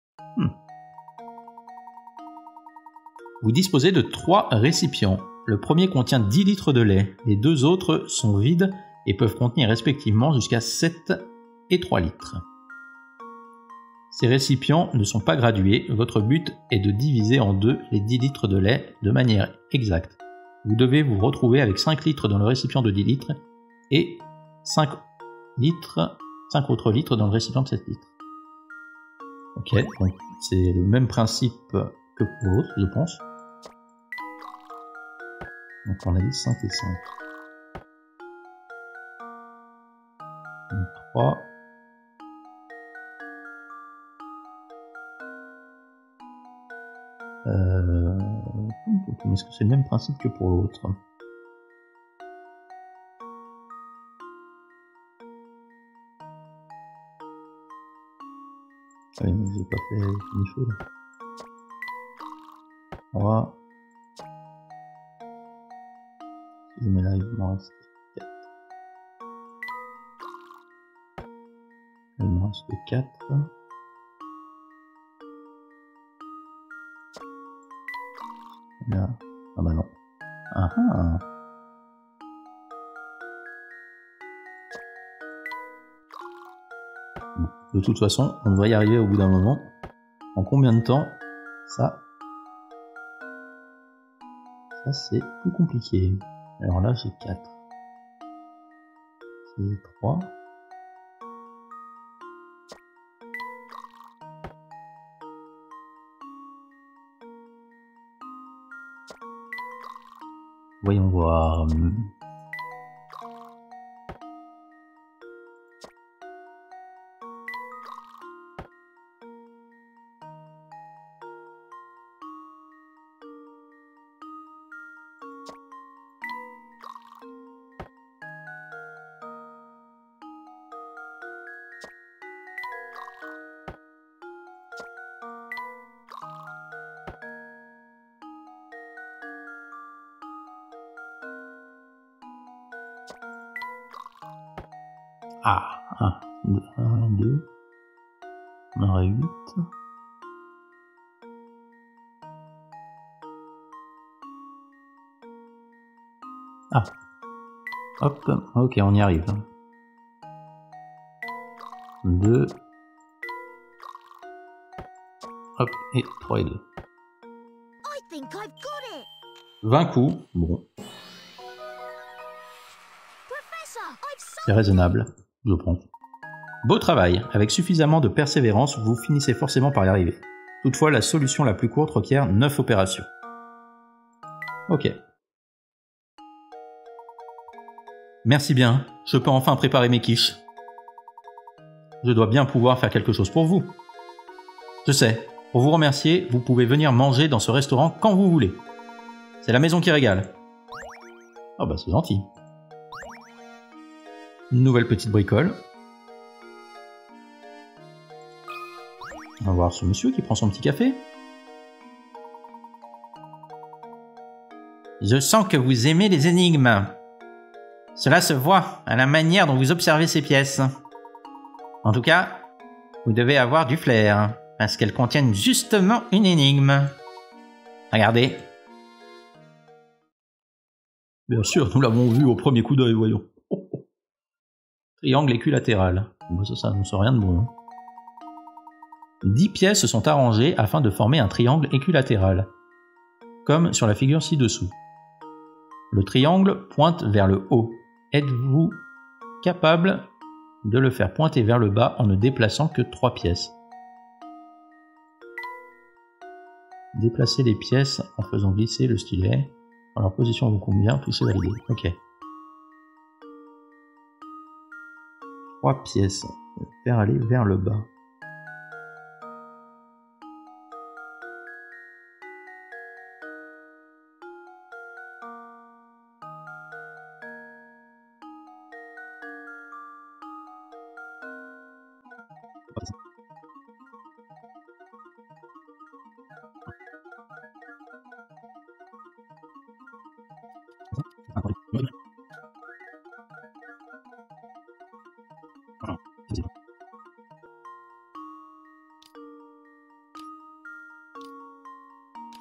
S1: Vous disposez de 3 récipients. Le premier contient 10 litres de lait. Les 2 autres sont vides et peuvent contenir respectivement jusqu'à 7 et 3 litres. Ces récipients ne sont pas gradués. Votre but est de diviser en 2 les 10 litres de lait de manière exacte. Vous devez vous retrouver avec 5 litres dans le récipient de 10 litres et 5 autres litres dans le récipient de 7 litres. Ok, donc c'est le même principe que pour l'autre, je pense. Donc on a dit 5 et 5. Donc 3. Est-ce que c'est le même principe que pour l'autre? Ah oui, mais j'ai pas fait une chose. 3. Si je mets là, il m'en reste 4. Il m'en reste 4. Là. Ah bah non. Ah ah. Bon, de toute façon, on devrait y arriver au bout d'un moment. En combien de temps? Ça c'est plus compliqué. Alors là, j'ai 4. C'est 3. Voyons voir. Ah, 1, 2, on aurait 8. Ah, hop, ok, on y arrive. 2, hop, et 3 et 2.
S3: I think I've got it.
S1: 20 coups, bon,
S3: Professor, I've
S1: c'est raisonnable, je prends. Beau travail, avec suffisamment de persévérance, vous finissez forcément par y arriver. Toutefois, la solution la plus courte requiert 9 opérations. Ok. Merci bien, je peux enfin préparer mes quiches. Je dois bien pouvoir faire quelque chose pour vous. Je sais, pour vous remercier, vous pouvez venir manger dans ce restaurant quand vous voulez. C'est la maison qui régale. Oh bah c'est gentil. Une nouvelle petite bricole. On va voir ce monsieur qui prend son petit café. Je sens que vous aimez les énigmes. Cela se voit à la manière dont vous observez ces pièces. En tout cas, vous devez avoir du flair, parce qu'elles contiennent justement une énigme. Regardez. Bien sûr, nous l'avons vu au premier coup d'œil, voyons. Triangle équilatéral. Bon, ça ne sert rien de bon. 10 pièces sont arrangées afin de former un triangle équilatéral, comme sur la figure ci-dessous. Le triangle pointe vers le haut. Êtes-vous capable de le faire pointer vers le bas en ne déplaçant que 3 pièces? Déplacez les pièces en faisant glisser le stylet. Quand leur position vous convient, touchez valider. Ok. 3 pièces. Faire aller vers le bas.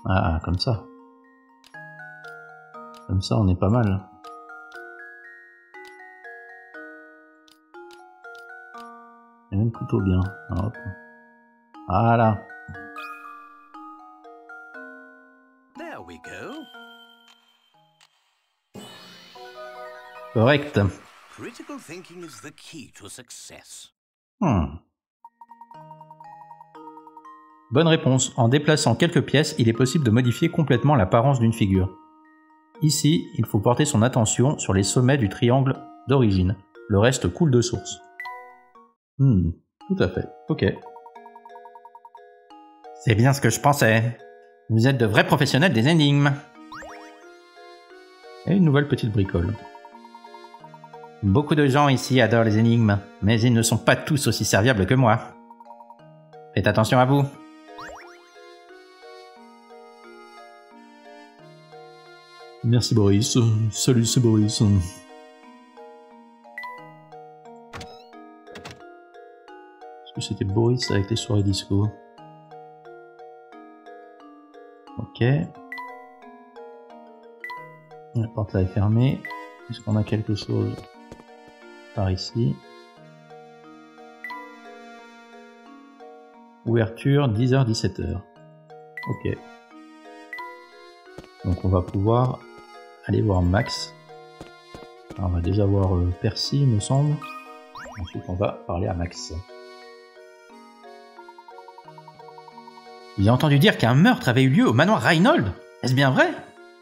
S1: Ah, comme ça. Comme ça, on est pas mal. Et même plutôt bien. Hop. Voilà.
S2: There we go.
S1: Correct.
S2: Critical thinking is the key to success.
S1: Bonne réponse. En déplaçant quelques pièces, il est possible de modifier complètement l'apparence d'une figure. Ici, il faut porter son attention sur les sommets du triangle d'origine. Le reste coule de source. Tout à fait. Ok. C'est bien ce que je pensais. Vous êtes de vrais professionnels des énigmes. Et une nouvelle petite bricole. Beaucoup de gens ici adorent les énigmes, mais ils ne sont pas tous aussi serviables que moi. Faites attention à vous. Merci Boris. Salut, c'est Boris. Est-ce que c'était Boris avec les soirées disco? Ok. La porte là est fermée. Est-ce qu'on a quelque chose par ici? Ouverture 10h-17h. Ok. Donc on va pouvoir aller voir Max. Alors on va déjà voir Percy, il me semble. Ensuite on va parler à Max. J'ai entendu dire qu'un meurtre avait eu lieu au manoir Reinhold. Est-ce bien vrai?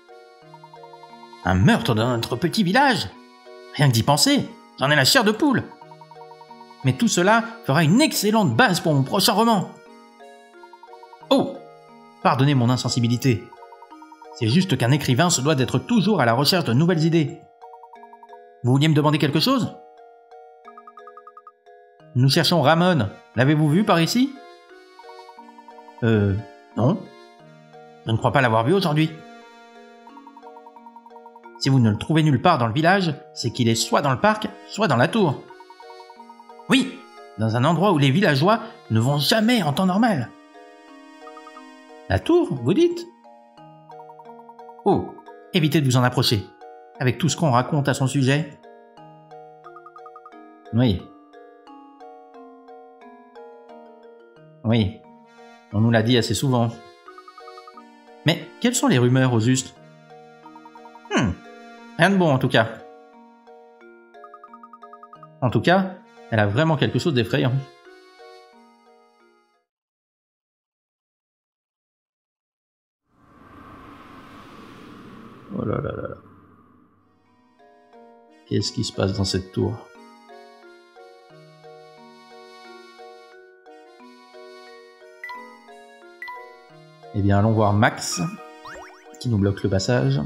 S1: Un meurtre dans notre petit village? Rien que d'y penser, j'en ai la chair de poule. Mais tout cela fera une excellente base pour mon prochain roman. Oh! Pardonnez mon insensibilité. C'est juste qu'un écrivain se doit d'être toujours à la recherche de nouvelles idées. Vous vouliez me demander quelque chose? Nous cherchons Ramon. L'avez-vous vu par ici? Non. Je ne crois pas l'avoir vu aujourd'hui. Si vous ne le trouvez nulle part dans le village, c'est qu'il est soit dans le parc, soit dans la tour. Oui, dans un endroit où les villageois ne vont jamais en temps normal. La tour, vous dites? Oh, évitez de vous en approcher, avec tout ce qu'on raconte à son sujet. Oui. Oui, on nous l'a dit assez souvent. Mais quelles sont les rumeurs au juste? Rien de bon en tout cas. En tout cas, elle a vraiment quelque chose d'effrayant. Oh là là là là. Qu'est-ce qui se passe dans cette tour? Eh bien, allons voir Max, qui nous bloque le passage.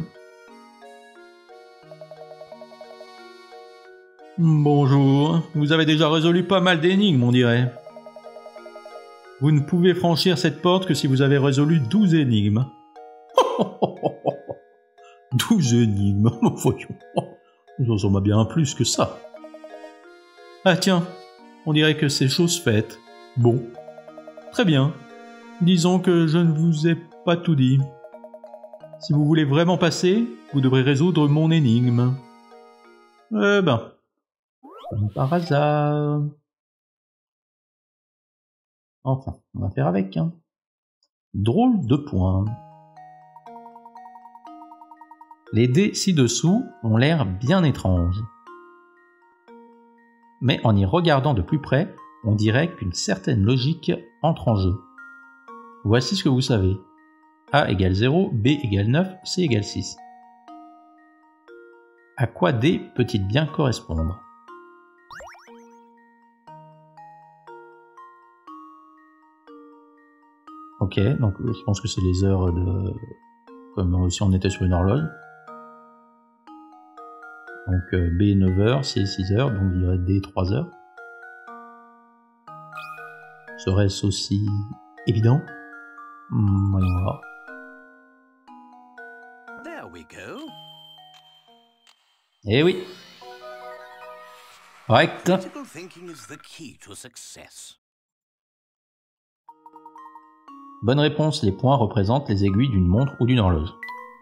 S1: Bonjour, vous avez déjà résolu pas mal d'énigmes, on dirait. Vous ne pouvez franchir cette porte que si vous avez résolu 12 énigmes. 12 énigmes, voyons. Ça m'a bien plus que ça. Ah tiens, on dirait que c'est chose faite. Bon, très bien. Disons que je ne vous ai pas tout dit. Si vous voulez vraiment passer, vous devrez résoudre mon énigme. Eh ben, comme par hasard. Enfin, on va faire avec, hein. Drôle de point. Les dés ci-dessous ont l'air bien étranges. Mais en y regardant de plus près, on dirait qu'une certaine logique entre en jeu. Voici ce que vous savez. A égale 0, B égale 9, C égale 6. À quoi D peut-il bien correspondre? Ok, donc je pense que c'est les heures de... comme si on était sur une horloge. Donc B 9h, C 6h, donc je dirais D 3h. Serait-ce aussi évident? Voyons voir.
S2: There we go.
S1: Eh oui. Correct.
S2: Critical thinking is the key to success.
S1: Bonne réponse, les points représentent les aiguilles d'une montre ou d'une horloge.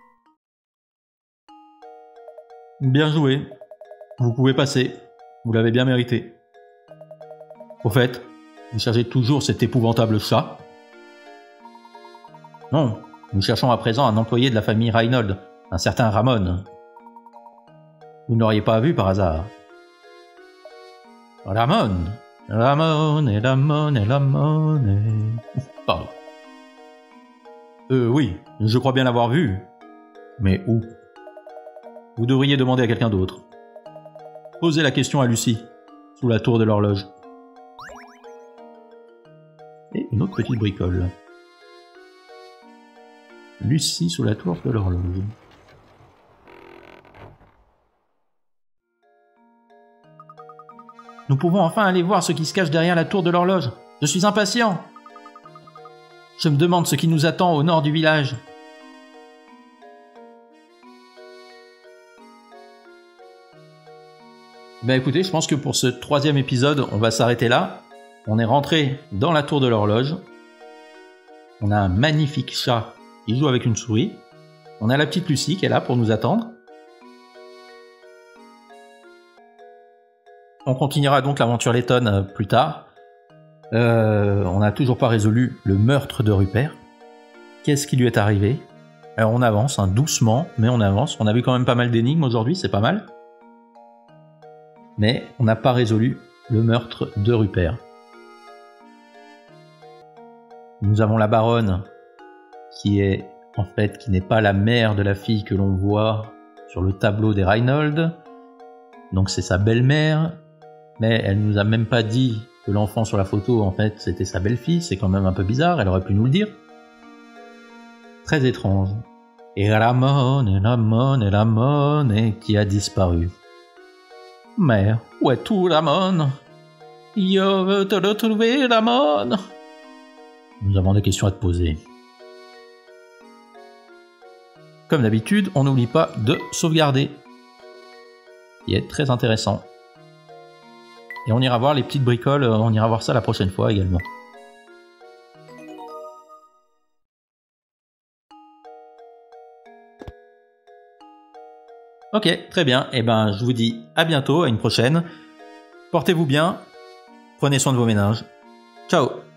S1: Bien joué. Vous pouvez passer. Vous l'avez bien mérité. Au fait, vous cherchez toujours cet épouvantable chat? Non, nous cherchons à présent un employé de la famille Reynolds, un certain Ramon. Vous ne l'auriez pas vu par hasard. Ramon, Ramon et Ramon et Ramon et... Pardon. Oui, je crois bien l'avoir vu. Mais où? Vous devriez demander à quelqu'un d'autre. Posez la question à Lucie, sous la tour de l'horloge. Et une autre petite bricole. Lucie sous la tour de l'horloge. Nous pouvons enfin aller voir ce qui se cache derrière la tour de l'horloge. Je suis impatient. Je me demande ce qui nous attend au nord du village. Ben écoutez, je pense que pour ce 3e épisode, on va s'arrêter là. On est rentré dans la tour de l'horloge. On a un magnifique chat qui joue avec une souris. On a la petite Lucie qui est là pour nous attendre. On continuera donc l'aventure Letton plus tard. On n'a toujours pas résolu le meurtre de Rupert. Qu'est-ce qui lui est arrivé? Alors on avance, doucement, mais on avance. On a vu quand même pas mal d'énigmes aujourd'hui, c'est pas mal. Mais on n'a pas résolu le meurtre de Rupert. Nous avons la baronne, qui n'est pas la mère de la fille que l'on voit sur le tableau des Reynolds. Donc c'est sa belle-mère, mais elle nous a même pas dit que l'enfant sur la photo, en fait, c'était sa belle-fille. C'est quand même un peu bizarre, elle aurait pu nous le dire. Très étrange. Et Ramon, qui a disparu. Mère, où es-tu, Ramon? Je veux te retrouver, Ramon. Nous avons des questions à te poser. Comme d'habitude, on n'oublie pas de sauvegarder. Il est très intéressant. Et on ira voir les petites bricoles, on ira voir ça la prochaine fois également. Ok, très bien. Et ben, je vous dis à bientôt, à une prochaine. Portez-vous bien. Prenez soin de vos ménages. Ciao!